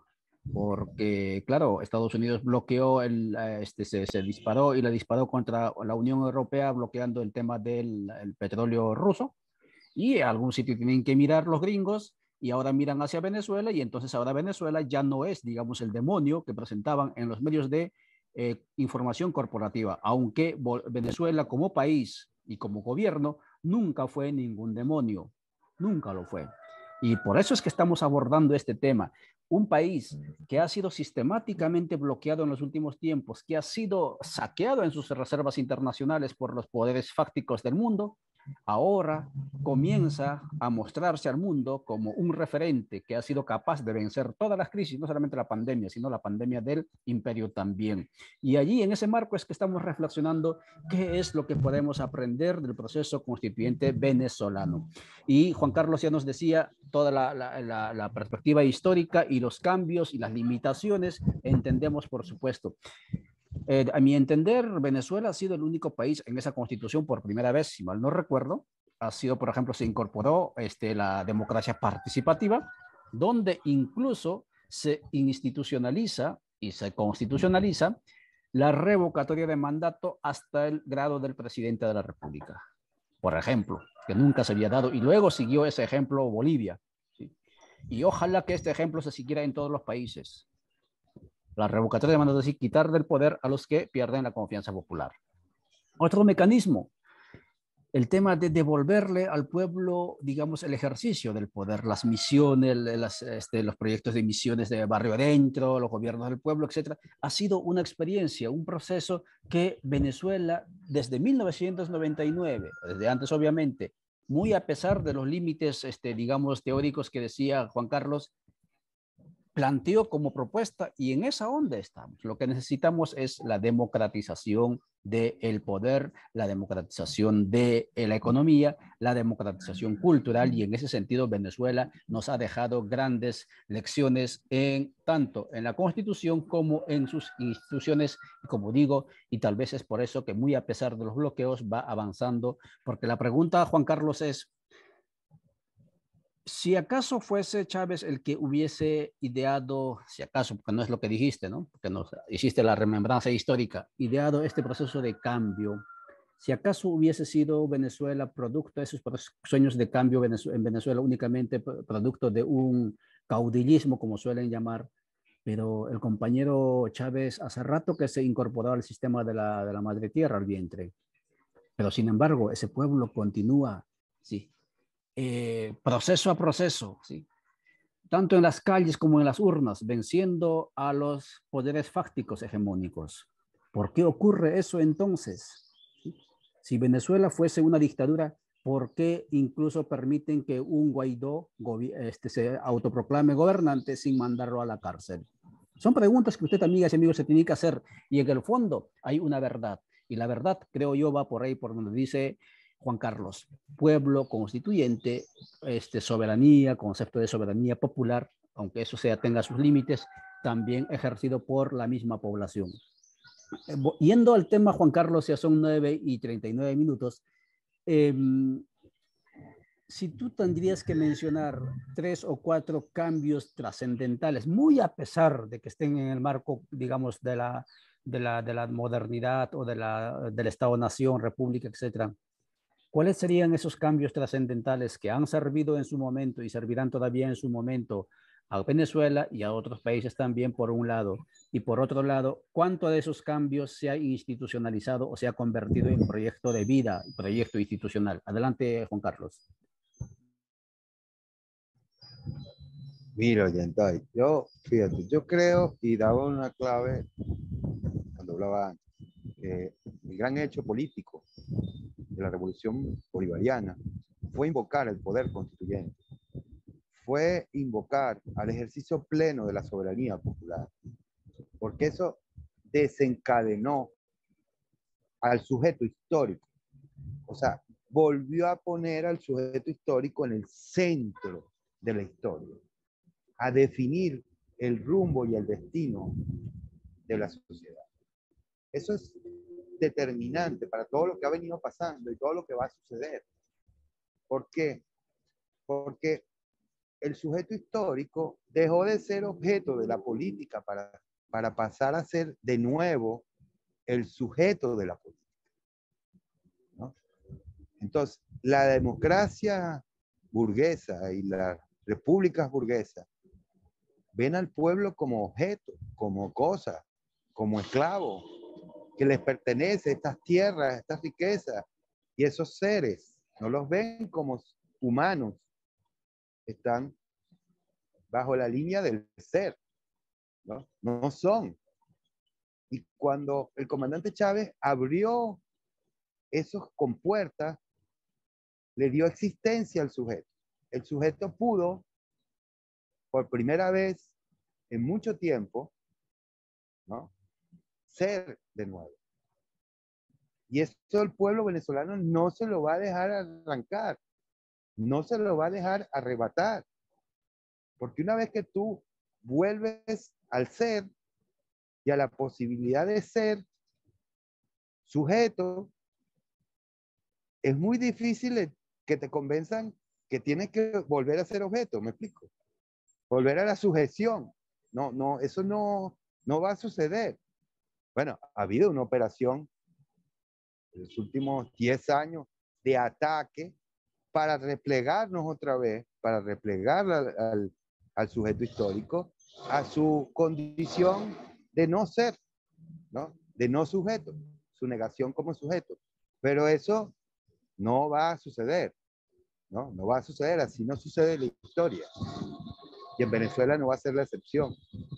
Speaker 1: porque, claro, Estados Unidos bloqueó, el, eh, este, se, se disparó y le disparó contra la Unión Europea, bloqueando el tema del el petróleo ruso. Y a algún sitio tienen que mirar los gringos y ahora miran hacia Venezuela y entonces ahora Venezuela ya no es, digamos, el demonio que presentaban en los medios de eh, información corporativa, aunque Venezuela como país y como gobierno nunca fue ningún demonio, nunca lo fue. Y por eso es que estamos abordando este tema. Un país que ha sido sistemáticamente bloqueado en los últimos tiempos, que ha sido saqueado en sus reservas internacionales por los poderes fácticos del mundo, ahora comienza a mostrarse al mundo como un referente que ha sido capaz de vencer todas las crisis, no solamente la pandemia, sino la pandemia del imperio también. Y allí, en ese marco, es que estamos reflexionando qué es lo que podemos aprender del proceso constituyente venezolano. Y Juan Carlos ya nos decía toda la, la, la, la perspectiva histórica y los cambios y las limitaciones, entendemos, por supuesto. Eh, a mi entender, Venezuela ha sido el único país en esa constitución por primera vez, si mal no recuerdo, ha sido, por ejemplo, se incorporó este, la democracia participativa, donde incluso se institucionaliza y se constitucionaliza la revocatoria de mandato hasta el grado del presidente de la República, por ejemplo, que nunca se había dado, y luego siguió ese ejemplo Bolivia. ¿Sí? Y ojalá que este ejemplo se siguiera en todos los países. La revocatoria de mandato es decir, quitar del poder a los que pierden la confianza popular. Otro mecanismo, el tema de devolverle al pueblo, digamos, el ejercicio del poder, las misiones, las, este, los proyectos de misiones de barrio adentro, los gobiernos del pueblo, etcétera, ha sido una experiencia, un proceso que Venezuela, desde mil novecientos noventa y nueve, desde antes obviamente, muy a pesar de los límites, este, digamos, teóricos que decía Juan Carlos, planteó como propuesta y en esa onda estamos. Lo que necesitamos es la democratización del poder, la democratización de la economía, la democratización cultural y en ese sentido Venezuela nos ha dejado grandes lecciones en tanto en la Constitución como en sus instituciones, como digo, y tal vez es por eso que muy a pesar de los bloqueos va avanzando, porque la pregunta, Juan Carlos, es si acaso fuese Chávez el que hubiese ideado, si acaso, porque no es lo que dijiste, ¿no? Porque no hiciste la remembranza histórica, ideado este proceso de cambio, si acaso hubiese sido Venezuela producto de esos sueños de cambio en Venezuela únicamente producto de un caudillismo, como suelen llamar, pero el compañero Chávez hace rato que se incorporó al sistema de la, de la madre tierra, al vientre, pero sin embargo ese pueblo continúa, sí, eh, proceso a proceso, ¿sí? Tanto en las calles como en las urnas, venciendo a los poderes fácticos hegemónicos. ¿Por qué ocurre eso entonces? Si Venezuela fuese una dictadura, ¿por qué incluso permiten que un Guaidó este, se autoproclame gobernante sin mandarlo a la cárcel? Son preguntas que usted, amigas y amigos, se tiene que hacer y en el fondo hay una verdad. Y la verdad, creo yo, va por ahí, por donde dice Juan Carlos, pueblo constituyente, este, soberanía, concepto de soberanía popular, aunque eso sea, tenga sus límites, también ejercido por la misma población. Eh, yendo al tema, Juan Carlos, ya son nueve y treinta y nueve minutos, eh, si tú tendrías que mencionar tres o cuatro cambios trascendentales, muy a pesar de que estén en el marco, digamos, de la, de la, de la modernidad o de la, del Estado-Nación, República, etcétera, ¿Cuáles serían esos cambios trascendentales que han servido en su momento y servirán todavía en su momento a Venezuela y a otros países también, por un lado? Y por otro lado, ¿cuánto de esos cambios se ha institucionalizado o se ha convertido en proyecto de vida, proyecto institucional? Adelante, Juan Carlos.
Speaker 2: Mira, Yentay, yo, fíjate, yo creo y daba una clave cuando hablaba antes, que el gran hecho político de la revolución bolivariana fue invocar el poder constituyente, fue invocar al ejercicio pleno de la soberanía popular, porque eso desencadenó al sujeto histórico, o sea, volvió a poner al sujeto histórico en el centro de la historia, a definir el rumbo y el destino de la sociedad. Eso es determinante para todo lo que ha venido pasando y todo lo que va a suceder. ¿Por qué? Porque el sujeto histórico dejó de ser objeto de la política para, para pasar a ser de nuevo el sujeto de la política, ¿no? Entonces, la democracia burguesa y las repúblicas burguesas ven al pueblo como objeto, como cosa, como esclavo, que les pertenece estas tierras, estas riquezas y esos seres. No los ven como humanos, están bajo la línea del ser, ¿no? No son. Y cuando el comandante Chávez abrió esos compuertas, le dio existencia al sujeto. El sujeto pudo, por primera vez en mucho tiempo, ¿no?, ser de nuevo. Y esto el pueblo venezolano no se lo va a dejar arrancar, no se lo va a dejar arrebatar. Porque una vez que tú vuelves al ser y a la posibilidad de ser sujeto, es muy difícil que te convenzan que tienes que volver a ser objeto, ¿me explico? Volver a la sujeción. No, no, eso no, no va a suceder. Bueno, ha habido una operación en los últimos diez años de ataque para replegarnos otra vez, para replegar al, al, al sujeto histórico a su condición de no ser, ¿no?, de no sujeto, su negación como sujeto. Pero eso no va a suceder, ¿no? No va a suceder, así no sucede en la historia. Y en Venezuela no va a ser la excepción.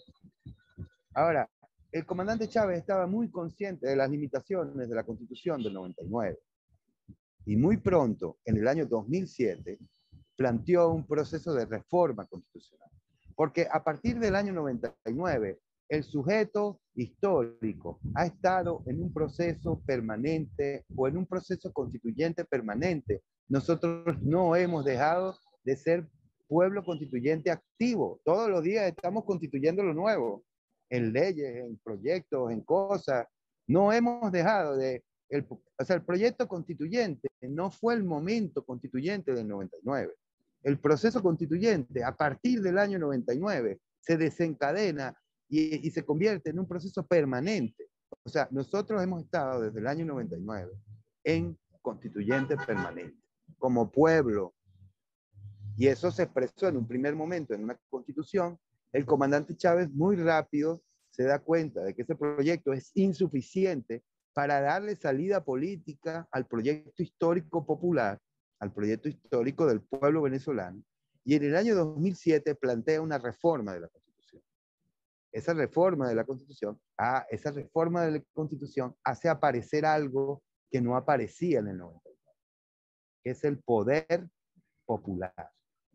Speaker 2: Ahora, el comandante Chávez estaba muy consciente de las limitaciones de la Constitución del noventa y nueve. Y muy pronto, en el año dos mil siete, planteó un proceso de reforma constitucional. Porque a partir del año noventa y nueve, el sujeto histórico ha estado en un proceso permanente o en un proceso constituyente permanente. Nosotros no hemos dejado de ser pueblo constituyente activo. Todos los días estamos constituyendo lo nuevo, en leyes, en proyectos, en cosas. No hemos dejado de... El, o sea, el proyecto constituyente no fue el momento constituyente del noventa y nueve. El proceso constituyente, a partir del año noventa y nueve, se desencadena y, y se convierte en un proceso permanente. O sea, nosotros hemos estado desde el año noventa y nueve en constituyente permanente, como pueblo. Y eso se expresó en un primer momento en una constitución. El comandante Chávez muy rápido se da cuenta de que ese proyecto es insuficiente para darle salida política al proyecto histórico popular, al proyecto histórico del pueblo venezolano, y en el año dos mil siete plantea una reforma de la Constitución. Esa reforma de la Constitución, ah, esa reforma de la Constitución hace aparecer algo que no aparecía en el noventa y nueve, que es el poder popular.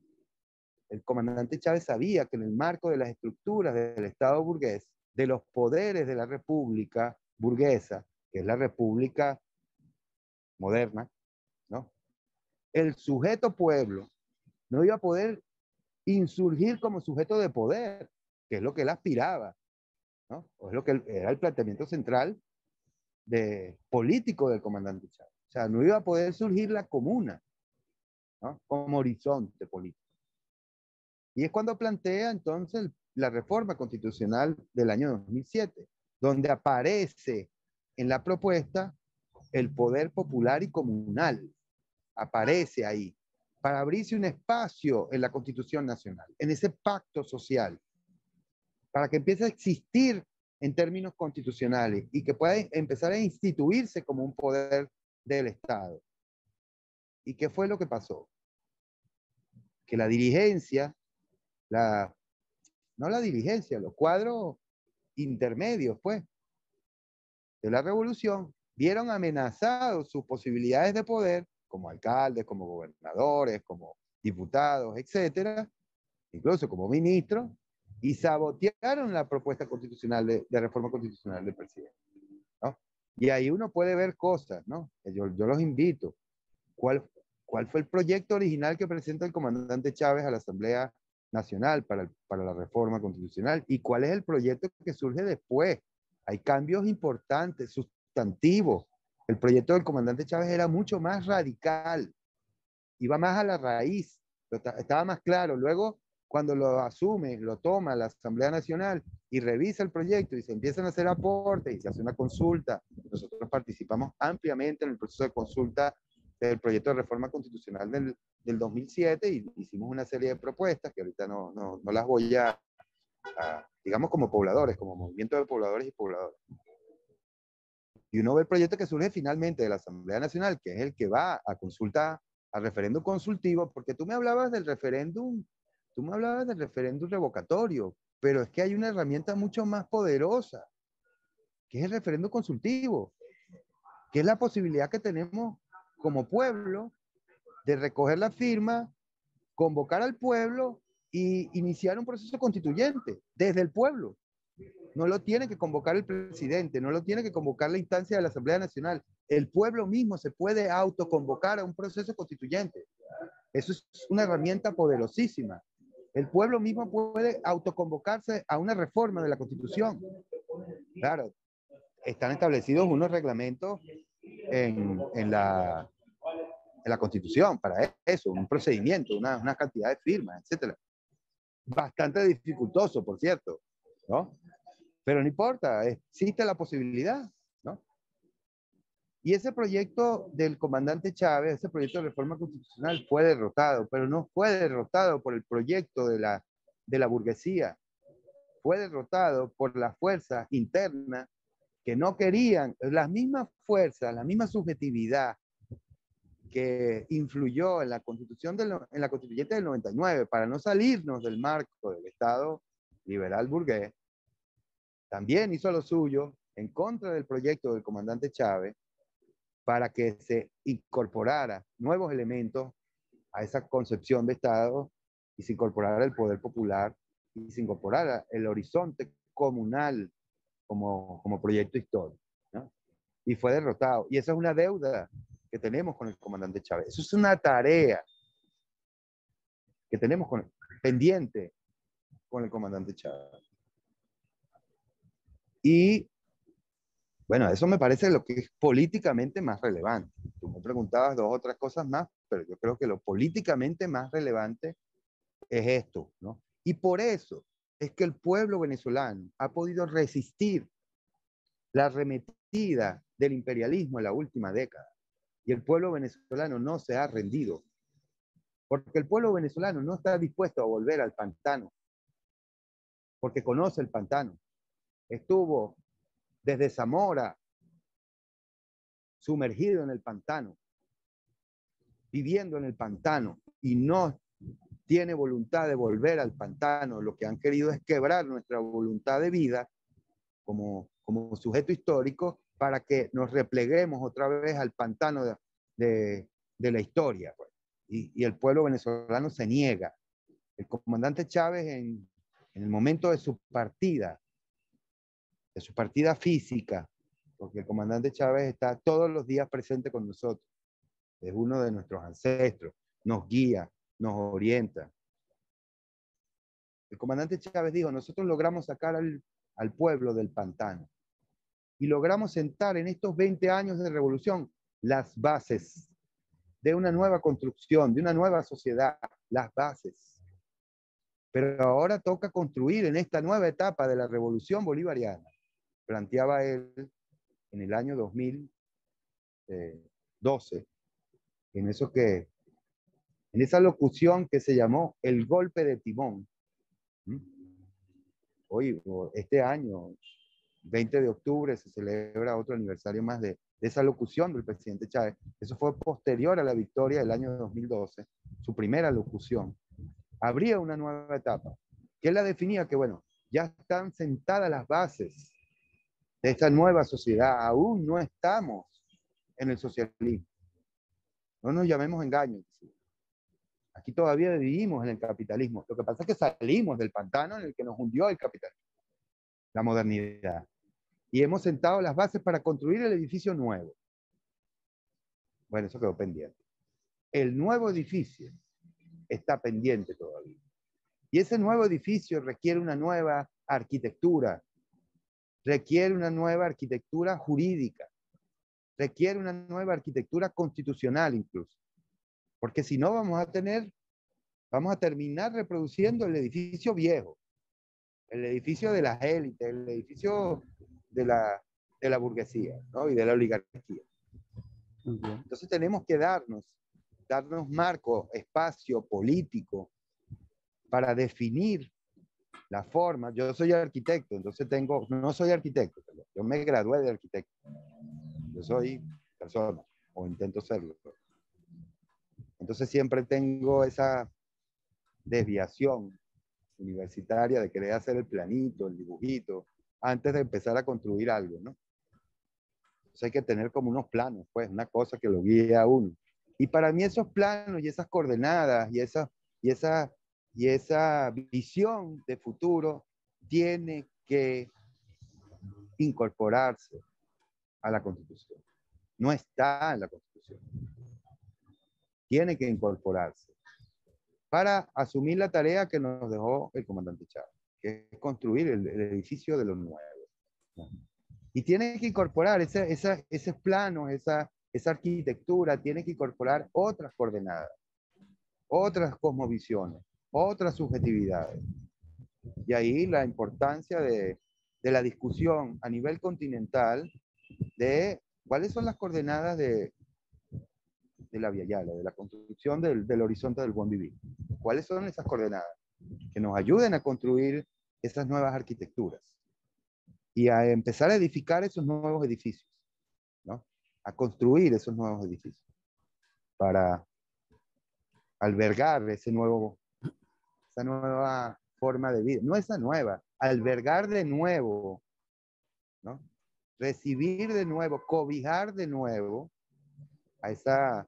Speaker 2: El comandante Chávez sabía que en el marco de las estructuras del Estado burgués, de los poderes de la República burguesa, que es la República moderna, ¿no?, el sujeto pueblo no iba a poder insurgir como sujeto de poder, que es lo que él aspiraba, ¿no?, o es lo que era el planteamiento central de, político del comandante Chávez. O sea, no iba a poder surgir la comuna, ¿no?, como horizonte político. Y es cuando plantea entonces la reforma constitucional del año dos mil siete, donde aparece en la propuesta el poder popular y comunal. aparece ahí para abrirse un espacio en la Constitución Nacional, en ese pacto social, para que empiece a existir en términos constitucionales y que pueda empezar a instituirse como un poder del Estado. ¿Y qué fue lo que pasó? Que la dirigencia, la, no la dirigencia, los cuadros intermedios, pues, de la revolución, vieron amenazados sus posibilidades de poder, como alcaldes, como gobernadores, como diputados, etcétera, incluso como ministros, y sabotearon la propuesta constitucional de, de reforma constitucional del presidente, ¿no? Y ahí uno puede ver cosas, ¿no? Yo, yo los invito. ¿Cuál, ¿Cuál fue el proyecto original que presenta el comandante Chávez a la Asamblea Nacional para, el, para la reforma constitucional? ¿Y cuál es el proyecto que surge después? Hay cambios importantes, sustantivos. El proyecto del comandante Chávez era mucho más radical, iba más a la raíz, estaba más claro. Luego, cuando lo asume, lo toma la Asamblea Nacional y revisa el proyecto y se empiezan a hacer aportes y se hace una consulta, nosotros participamos ampliamente en el proceso de consulta del proyecto de reforma constitucional del, del dos mil siete y hicimos una serie de propuestas que ahorita no, no, no las voy a, a, digamos como pobladores, como movimiento de pobladores y pobladores. Y uno ve el proyecto que surge finalmente de la Asamblea Nacional, que es el que va a consulta, a referéndum consultivo, porque tú me hablabas del referéndum, tú me hablabas del referéndum revocatorio, pero es que hay una herramienta mucho más poderosa, que es el referéndum consultivo, que es la posibilidad que tenemos como pueblo de recoger la firma, convocar al pueblo y iniciar un proceso constituyente desde el pueblo. No lo tiene que convocar el presidente, no lo tiene que convocar la instancia de la Asamblea Nacional. El pueblo mismo se puede autoconvocar a un proceso constituyente. Eso es una herramienta poderosísima. El pueblo mismo puede autoconvocarse a una reforma de la Constitución. Claro, están establecidos unos reglamentos en, en, la, en la Constitución para eso, un procedimiento, una, una cantidad de firmas, etcétera. Bastante dificultoso, por cierto, ¿no? Pero no importa, existe la posibilidad, ¿no? Y ese proyecto del comandante Chávez, ese proyecto de reforma constitucional fue derrotado, pero no fue derrotado por el proyecto de la, de la burguesía, fue derrotado por las fuerzas internas que no querían, las mismas fuerzas, la misma subjetividad que influyó en la constitución del, en la constituyente del noventa y nueve para no salirnos del marco del Estado liberal burgués, también hizo lo suyo en contra del proyecto del comandante Chávez para que se incorporara nuevos elementos a esa concepción de Estado y se incorporara el poder popular y se incorporara el horizonte comunal como, como proyecto histórico, ¿no? Y fue derrotado. Y esa es una deuda que tenemos con el comandante Chávez. Eso es una tarea que tenemos con, pendiente con el comandante Chávez. Y bueno, eso me parece lo que es políticamente más relevante. Tú me preguntabas dos otras cosas más, pero yo creo que lo políticamente más relevante es esto, ¿no? Y por eso es que el pueblo venezolano ha podido resistir la arremetida del imperialismo en la última década. Y el pueblo venezolano no se ha rendido. Porque el pueblo venezolano no está dispuesto a volver al pantano. Porque conoce el pantano. Estuvo desde Zamora sumergido en el pantano, viviendo en el pantano, y no tiene voluntad de volver al pantano. Lo que han querido es quebrar nuestra voluntad de vida como, como sujeto histórico para que nos repleguemos otra vez al pantano de, de, de la historia, pues. Y, y el pueblo venezolano se niega. El comandante Chávez en, en el momento de su partida, de su partida física, porque el comandante Chávez está todos los días presente con nosotros, es uno de nuestros ancestros, nos guía, nos orienta. El comandante Chávez dijo, nosotros logramos sacar al, al pueblo del pantano y logramos sentar en estos veinte años de revolución las bases de una nueva construcción, de una nueva sociedad, las bases. Pero ahora toca construir en esta nueva etapa de la revolución bolivariana, planteaba él en el año dos mil doce, en eso que, en esa locución que se llamó el golpe de timón. ¿Mm? Hoy, este año, veinte de octubre, se celebra otro aniversario más de, de esa locución del presidente Chávez. Eso fue posterior a la victoria del año dos mil doce, su primera locución. Habría una nueva etapa, que él la definía que, bueno, ya están sentadas las bases de esta nueva sociedad. Aún no estamos en el socialismo. No nos llamemos engaños. Aquí todavía vivimos en el capitalismo. Lo que pasa es que salimos del pantano en el que nos hundió el capitalismo, la modernidad. Y hemos sentado las bases para construir el edificio nuevo. Bueno, eso quedó pendiente. El nuevo edificio está pendiente todavía. Y ese nuevo edificio requiere una nueva arquitectura, requiere una nueva arquitectura jurídica, requiere una nueva arquitectura constitucional incluso. Porque si no vamos a tener, vamos a terminar reproduciendo el edificio viejo, el edificio de las élites, el edificio de la, de la burguesía, ¿no? Y de la oligarquía. Entonces tenemos que darnos, darnos marco, espacio político para definir la forma. Yo soy arquitecto, entonces tengo, no soy arquitecto, yo me gradué de arquitecto. Yo soy persona, o intento serlo. Entonces siempre tengo esa desviación universitaria de querer hacer el planito, el dibujito, antes de empezar a construir algo, ¿no? Entonces hay que tener como unos planos, pues, una cosa que lo guíe a uno. Y para mí esos planos y esas coordenadas y esa, y esa, y esa visión de futuro tiene que incorporarse a la Constitución. No está en la Constitución. Tiene que incorporarse para asumir la tarea que nos dejó el comandante Chávez, que es construir el, el edificio de lo nuevo. Y tiene que incorporar ese, esa, esos planos, esa, esa arquitectura, tiene que incorporar otras coordenadas, otras cosmovisiones, otras subjetividades. Y ahí la importancia de, de la discusión a nivel continental de cuáles son las coordenadas de, de la Via Yala, de la construcción del, del horizonte del buen vivir. ¿Cuáles son esas coordenadas que nos ayuden a construir esas nuevas arquitecturas y a empezar a edificar esos nuevos edificios, ¿no? A construir esos nuevos edificios para albergar ese nuevo, esa nueva forma de vida, no esa nueva, albergar de nuevo, ¿no? Recibir de nuevo, cobijar de nuevo a esa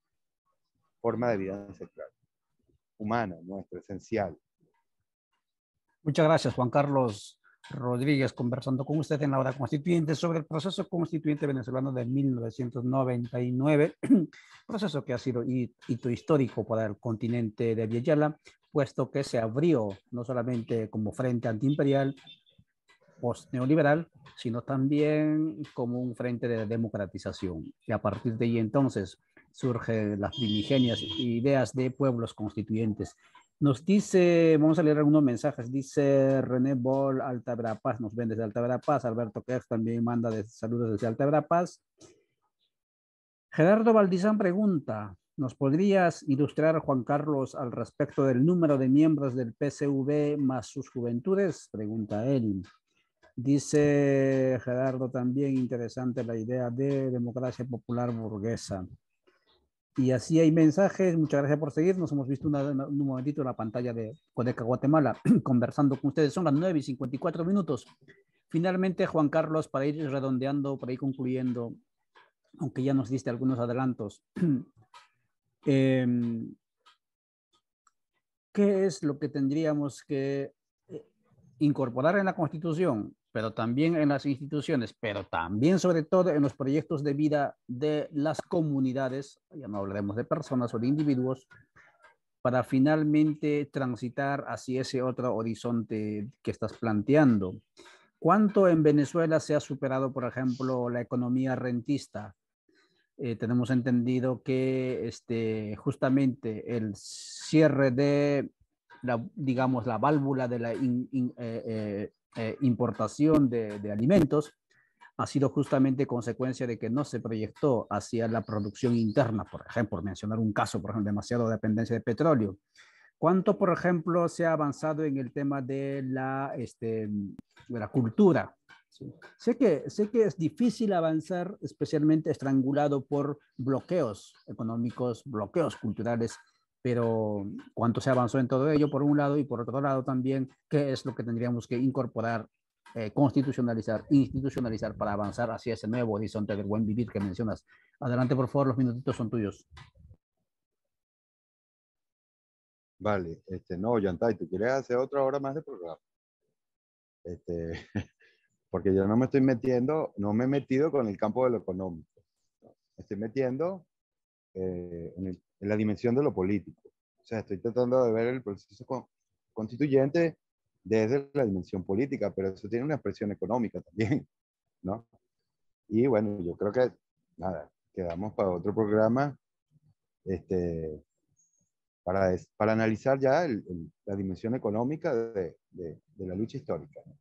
Speaker 2: forma de vida ancestral, humana, nuestra, esencial.
Speaker 1: Muchas gracias, Juan Carlos Rodríguez, conversando con usted en la hora constituyente sobre el proceso constituyente venezolano de mil novecientos noventa y nueve, proceso que ha sido hito histórico para el continente de Via Yala, puesto que se abrió no solamente como frente antiimperial, post-neoliberal, sino también como un frente de democratización. Y a partir de ahí entonces surgen las primigenias ideas de pueblos constituyentes. Nos dice, vamos a leer algunos mensajes, dice René Bol, Alta Verapaz, nos ven desde Alta Verapaz, Alberto Kex también manda de, saludos desde Alta Verapaz. Gerardo Valdizán pregunta, ¿nos podrías ilustrar, Juan Carlos, al respecto del número de miembros del P C V más sus juventudes? Pregunta él. Dice Gerardo también, interesante la idea de democracia popular burguesa. Y así hay mensajes, muchas gracias por seguirnos, hemos visto una, una, un momentito en la pantalla de Codeca Guatemala, conversando con ustedes, son las nueve y cincuenta y cuatro minutos. Finalmente, Juan Carlos, para ir redondeando, para ir concluyendo, aunque ya nos diste algunos adelantos, eh, ¿qué es lo que tendríamos que incorporar en la Constitución, pero también en las instituciones, pero también sobre todo en los proyectos de vida de las comunidades, ya no hablaremos de personas o de individuos, para finalmente transitar hacia ese otro horizonte que estás planteando? ¿Cuánto en Venezuela se ha superado, por ejemplo, la economía rentista? Eh, tenemos entendido que este, justamente el cierre de la, digamos, la válvula de la in, in, eh, eh, importación de, de alimentos ha sido justamente consecuencia de que no se proyectó hacia la producción interna, por ejemplo, por mencionar un caso, por ejemplo, demasiada dependencia de petróleo. ¿Cuánto, por ejemplo, se ha avanzado en el tema de la, este, de la cultura? Sí. Sé que, sé que es difícil avanzar, especialmente estrangulado por bloqueos económicos, bloqueos culturales, pero cuánto se avanzó en todo ello, por un lado, y por otro lado también, qué es lo que tendríamos que incorporar, eh, constitucionalizar, institucionalizar para avanzar hacia ese nuevo horizonte del buen vivir que mencionas. Adelante, por favor, los minutitos son tuyos.
Speaker 2: Vale, este, no, Yantay, ¿tú quieres hacer otra hora más de programa? Este, porque yo no me estoy metiendo, no me he metido con el campo de lo económico. ¿No? Me estoy metiendo eh, en, el, en la dimensión de lo político. O sea, estoy tratando de ver el proceso con, constituyente desde la dimensión política, pero eso tiene una expresión económica también, ¿no? Y bueno, yo creo que, nada, quedamos para otro programa, este, para, es, para analizar ya el, el, la dimensión económica de, de, de la lucha histórica, ¿no?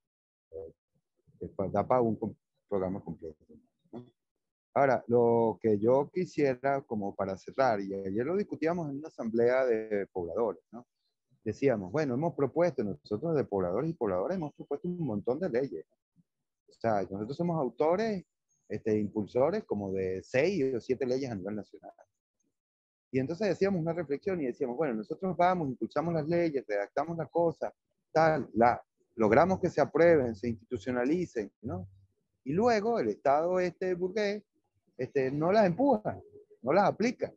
Speaker 2: Eh, da para un programa completo, ¿no? Ahora, lo que yo quisiera, como para cerrar, y ayer lo discutíamos en una asamblea de pobladores, ¿no? Decíamos, bueno, hemos propuesto, nosotros de pobladores y pobladoras hemos propuesto un montón de leyes. O sea, nosotros somos autores, este, impulsores como de seis o siete leyes a nivel nacional. Y entonces decíamos una reflexión y decíamos, bueno, nosotros vamos, impulsamos las leyes, redactamos las cosas, tal, la, logramos que se aprueben, se institucionalicen, ¿no? Y luego el Estado este burgués este, no las empuja, no las aplica,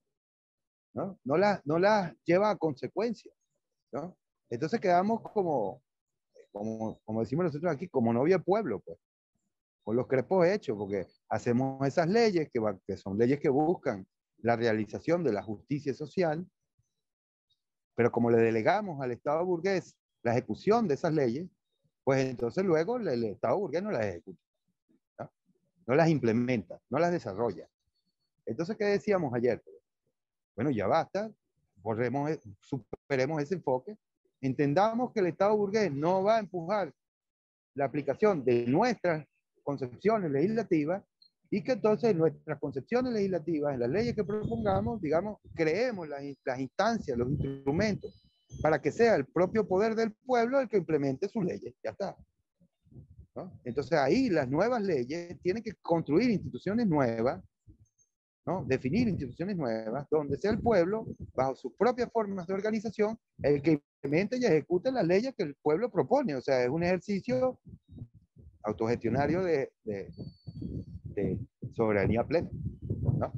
Speaker 2: ¿no? No las, no las lleva a consecuencias, ¿no? Entonces quedamos como, como, como decimos nosotros aquí, como novia pueblo, pues, con los crepos hechos, porque hacemos esas leyes que, que son leyes que buscan la realización de la justicia social, pero como le delegamos al Estado burgués la ejecución de esas leyes, pues entonces luego el, el Estado burgués no las ejecuta, ¿no? No las implementa, no las desarrolla. Entonces, ¿qué decíamos ayer? Bueno, ya basta, borremos, superemos ese enfoque, entendamos que el Estado burgués no va a empujar la aplicación de nuestras concepciones legislativas y que entonces nuestras concepciones legislativas, en las leyes que propongamos, digamos, creemos las, las instancias, los instrumentos, para que sea el propio poder del pueblo el que implemente sus leyes. Ya está, ¿no? Entonces ahí las nuevas leyes tienen que construir instituciones nuevas, ¿no? Definir instituciones nuevas, donde sea el pueblo, bajo sus propias formas de organización, el que implemente y ejecute las leyes que el pueblo propone. O sea, es un ejercicio autogestionario de, de, de soberanía plena, ¿no?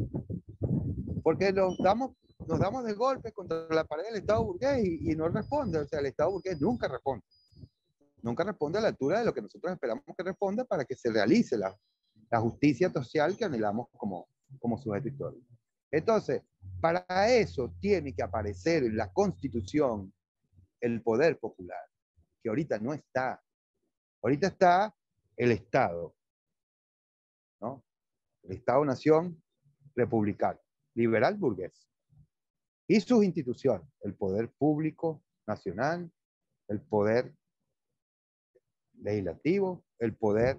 Speaker 2: Porque nos damos, nos damos de golpe contra la pared del Estado burgués y, y no responde. O sea, el Estado burgués nunca responde. Nunca responde a la altura de lo que nosotros esperamos que responda para que se realice la, la justicia social que anhelamos como, como sujeto histórico. Entonces, para eso tiene que aparecer en la Constitución el poder popular, que ahorita no está. Ahorita está el Estado, ¿no? El Estado-nación republicano, liberal burgués. Y sus instituciones, el poder público nacional, el poder legislativo, el poder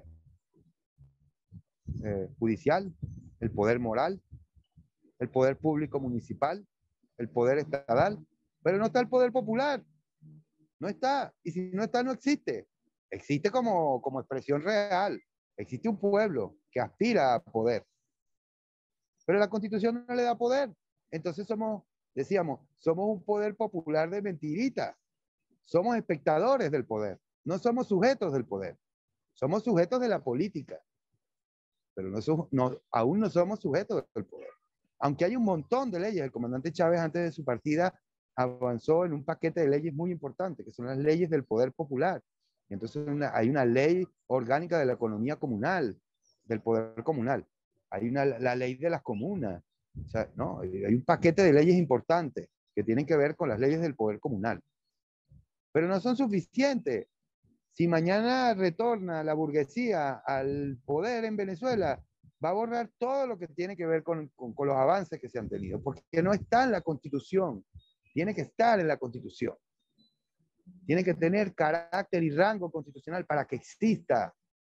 Speaker 2: eh, judicial, el poder moral, el poder público municipal, el poder estatal, pero no está el poder popular. No está. Y si no está, no existe. Existe como, como expresión real. Existe un pueblo que aspira a poder. Pero la Constitución no le da poder. Entonces somos, decíamos, somos un poder popular de mentirita. Somos espectadores del poder. No somos sujetos del poder. Somos sujetos de la política. Pero no, somos, no, aún no somos sujetos del poder. Aunque hay un montón de leyes, el comandante Chávez antes de su partida avanzó en un paquete de leyes muy importante, que son las leyes del poder popular. Entonces una, hay una ley orgánica de la economía comunal, del poder comunal. Hay una, la ley de las comunas. O sea, ¿no? Hay un paquete de leyes importantes que tienen que ver con las leyes del poder comunal. Pero no son suficientes. Si mañana retorna la burguesía al poder en Venezuela, va a borrar todo lo que tiene que ver con, con, con los avances que se han tenido, porque no está en la Constitución. Tiene que estar en la Constitución. Tiene que tener carácter y rango constitucional para que exista.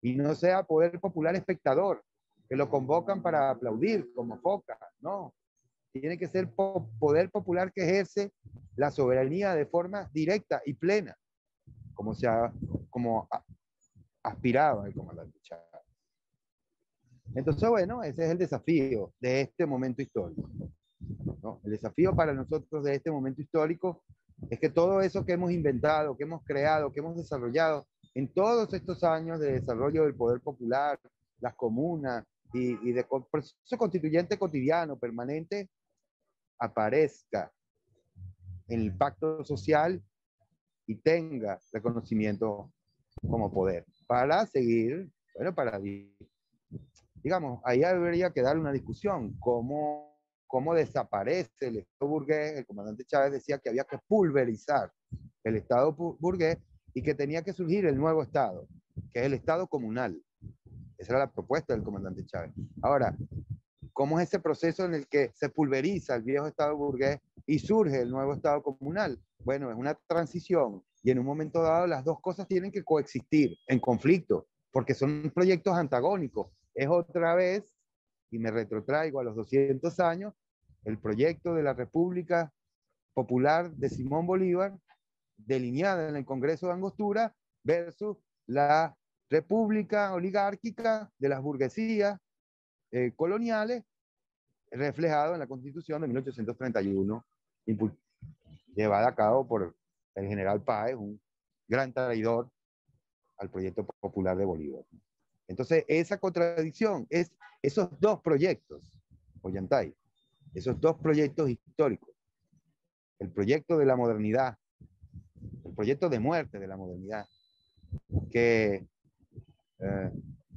Speaker 2: y no sea poder popular espectador, que lo convocan para aplaudir como foca, no. Tiene que ser po poder popular que ejerce la soberanía de forma directa y plena, como, se ha, como a, aspiraba el comandante Chávez. Entonces, bueno, ese es el desafío de este momento histórico, ¿no? El desafío para nosotros de este momento histórico es que todo eso que hemos inventado, que hemos creado, que hemos desarrollado en todos estos años de desarrollo del poder popular, las comunas y, y de proceso constituyente cotidiano, permanente, aparezca en el pacto social y tenga reconocimiento como poder para seguir, bueno, para, digamos, ahí habría que dar una discusión, cómo, cómo desaparece el Estado burgués. El comandante Chávez decía que había que pulverizar el Estado burgués y que tenía que surgir el nuevo Estado, que es el Estado comunal. Esa era la propuesta del comandante Chávez. Ahora, ¿cómo es ese proceso en el que se pulveriza el viejo Estado burgués y surge el nuevo Estado comunal? Bueno, es una transición y en un momento dado las dos cosas tienen que coexistir en conflicto, porque son proyectos antagónicos. Es otra vez, y me retrotraigo a los doscientos años, el proyecto de la República Popular de Simón Bolívar, delineada en el Congreso de Angostura, versus la República Oligárquica de las burguesías eh, coloniales, reflejado en la Constitución de mil ochocientos treinta y uno, llevada a cabo por el general Páez, un gran traidor al proyecto popular de Bolívar. Entonces, esa contradicción es esos dos proyectos, Ollantay, esos dos proyectos históricos, el proyecto de la modernidad, el proyecto de muerte de la modernidad, que eh,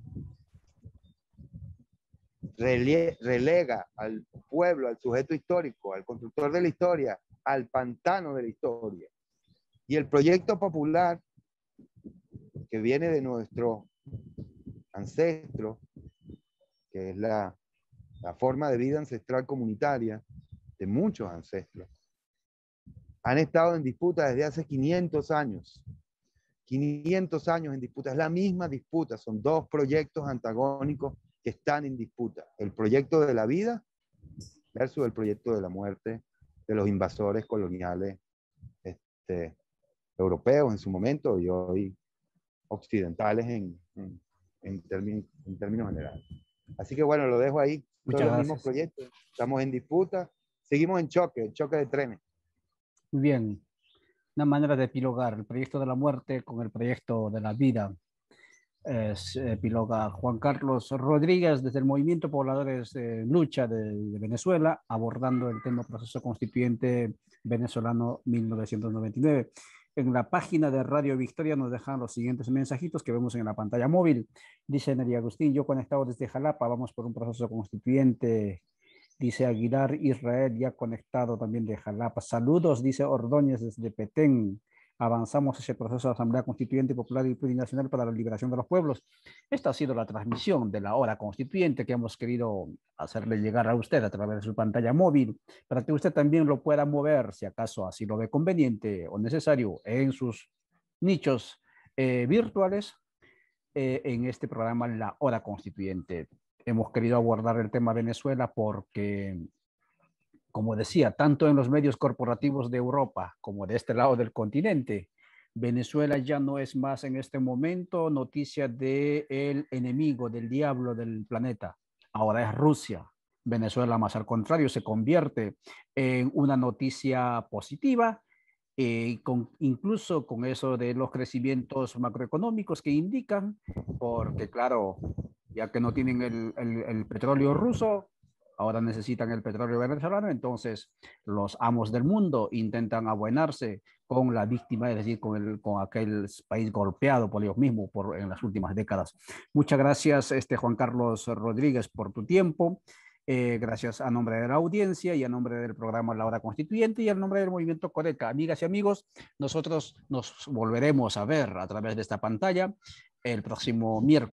Speaker 2: relega al pueblo, al sujeto histórico, al constructor de la historia, al pantano de la historia. Y el proyecto popular, que viene de nuestro ancestro, que es la, la forma de vida ancestral comunitaria de muchos ancestros, han estado en disputa desde hace quinientos años. quinientos años en disputa, es la misma disputa, son dos proyectos antagónicos que están en disputa. El proyecto de la vida versus el proyecto de la muerte de los invasores coloniales este, europeos en su momento y hoy occidentales en, en, en, términos, en términos generales. Así que bueno, lo dejo ahí.
Speaker 1: Muchas
Speaker 2: Son los
Speaker 1: gracias.
Speaker 2: mismos proyectos, estamos en disputa, seguimos en choque, choque de trenes.
Speaker 1: Muy bien. Una manera de epilogar el proyecto de la muerte con el proyecto de la vida. Es, epiloga Juan Carlos Rodríguez desde el Movimiento Pobladores de Lucha de, de Venezuela, abordando el tema proceso constituyente venezolano mil novecientos noventa y nueve. En la página de Radio Victoria nos dejan los siguientes mensajitos que vemos en la pantalla móvil. Dice Nery Agustín, yo conectado desde Jalapa, vamos por un proceso constituyente. Dice Aguilar Israel, ya conectado también de Jalapa. Saludos, dice Ordóñez desde Petén. Avanzamos ese proceso de Asamblea Constituyente Popular y Plurinacional para la Liberación de los Pueblos. Esta ha sido la transmisión de la hora constituyente que hemos querido hacerle llegar a usted a través de su pantalla móvil, para que usted también lo pueda mover, si acaso así lo ve conveniente o necesario, en sus nichos eh, virtuales, eh, en este programa La Hora Constituyente. Hemos querido abordar el tema Venezuela porque, como decía, tanto en los medios corporativos de Europa como de este lado del continente, Venezuela ya no es más en este momento noticia del enemigo, del diablo del planeta. Ahora es Rusia. Venezuela, más al contrario, se convierte en una noticia positiva, eh, con, incluso con eso de los crecimientos macroeconómicos que indican, porque claro, ya que no tienen el, el, el petróleo ruso, ahora necesitan el petróleo venezolano, entonces los amos del mundo intentan abuenarse con la víctima, es decir, con, el, con aquel país golpeado por ellos mismos por, en las últimas décadas. Muchas gracias, este, Juan Carlos Rodríguez, por tu tiempo. Eh, gracias a nombre de la audiencia y a nombre del programa La Hora Constituyente y a nombre del Movimiento Codeca. Amigas y amigos, nosotros nos volveremos a ver a través de esta pantalla el próximo miércoles.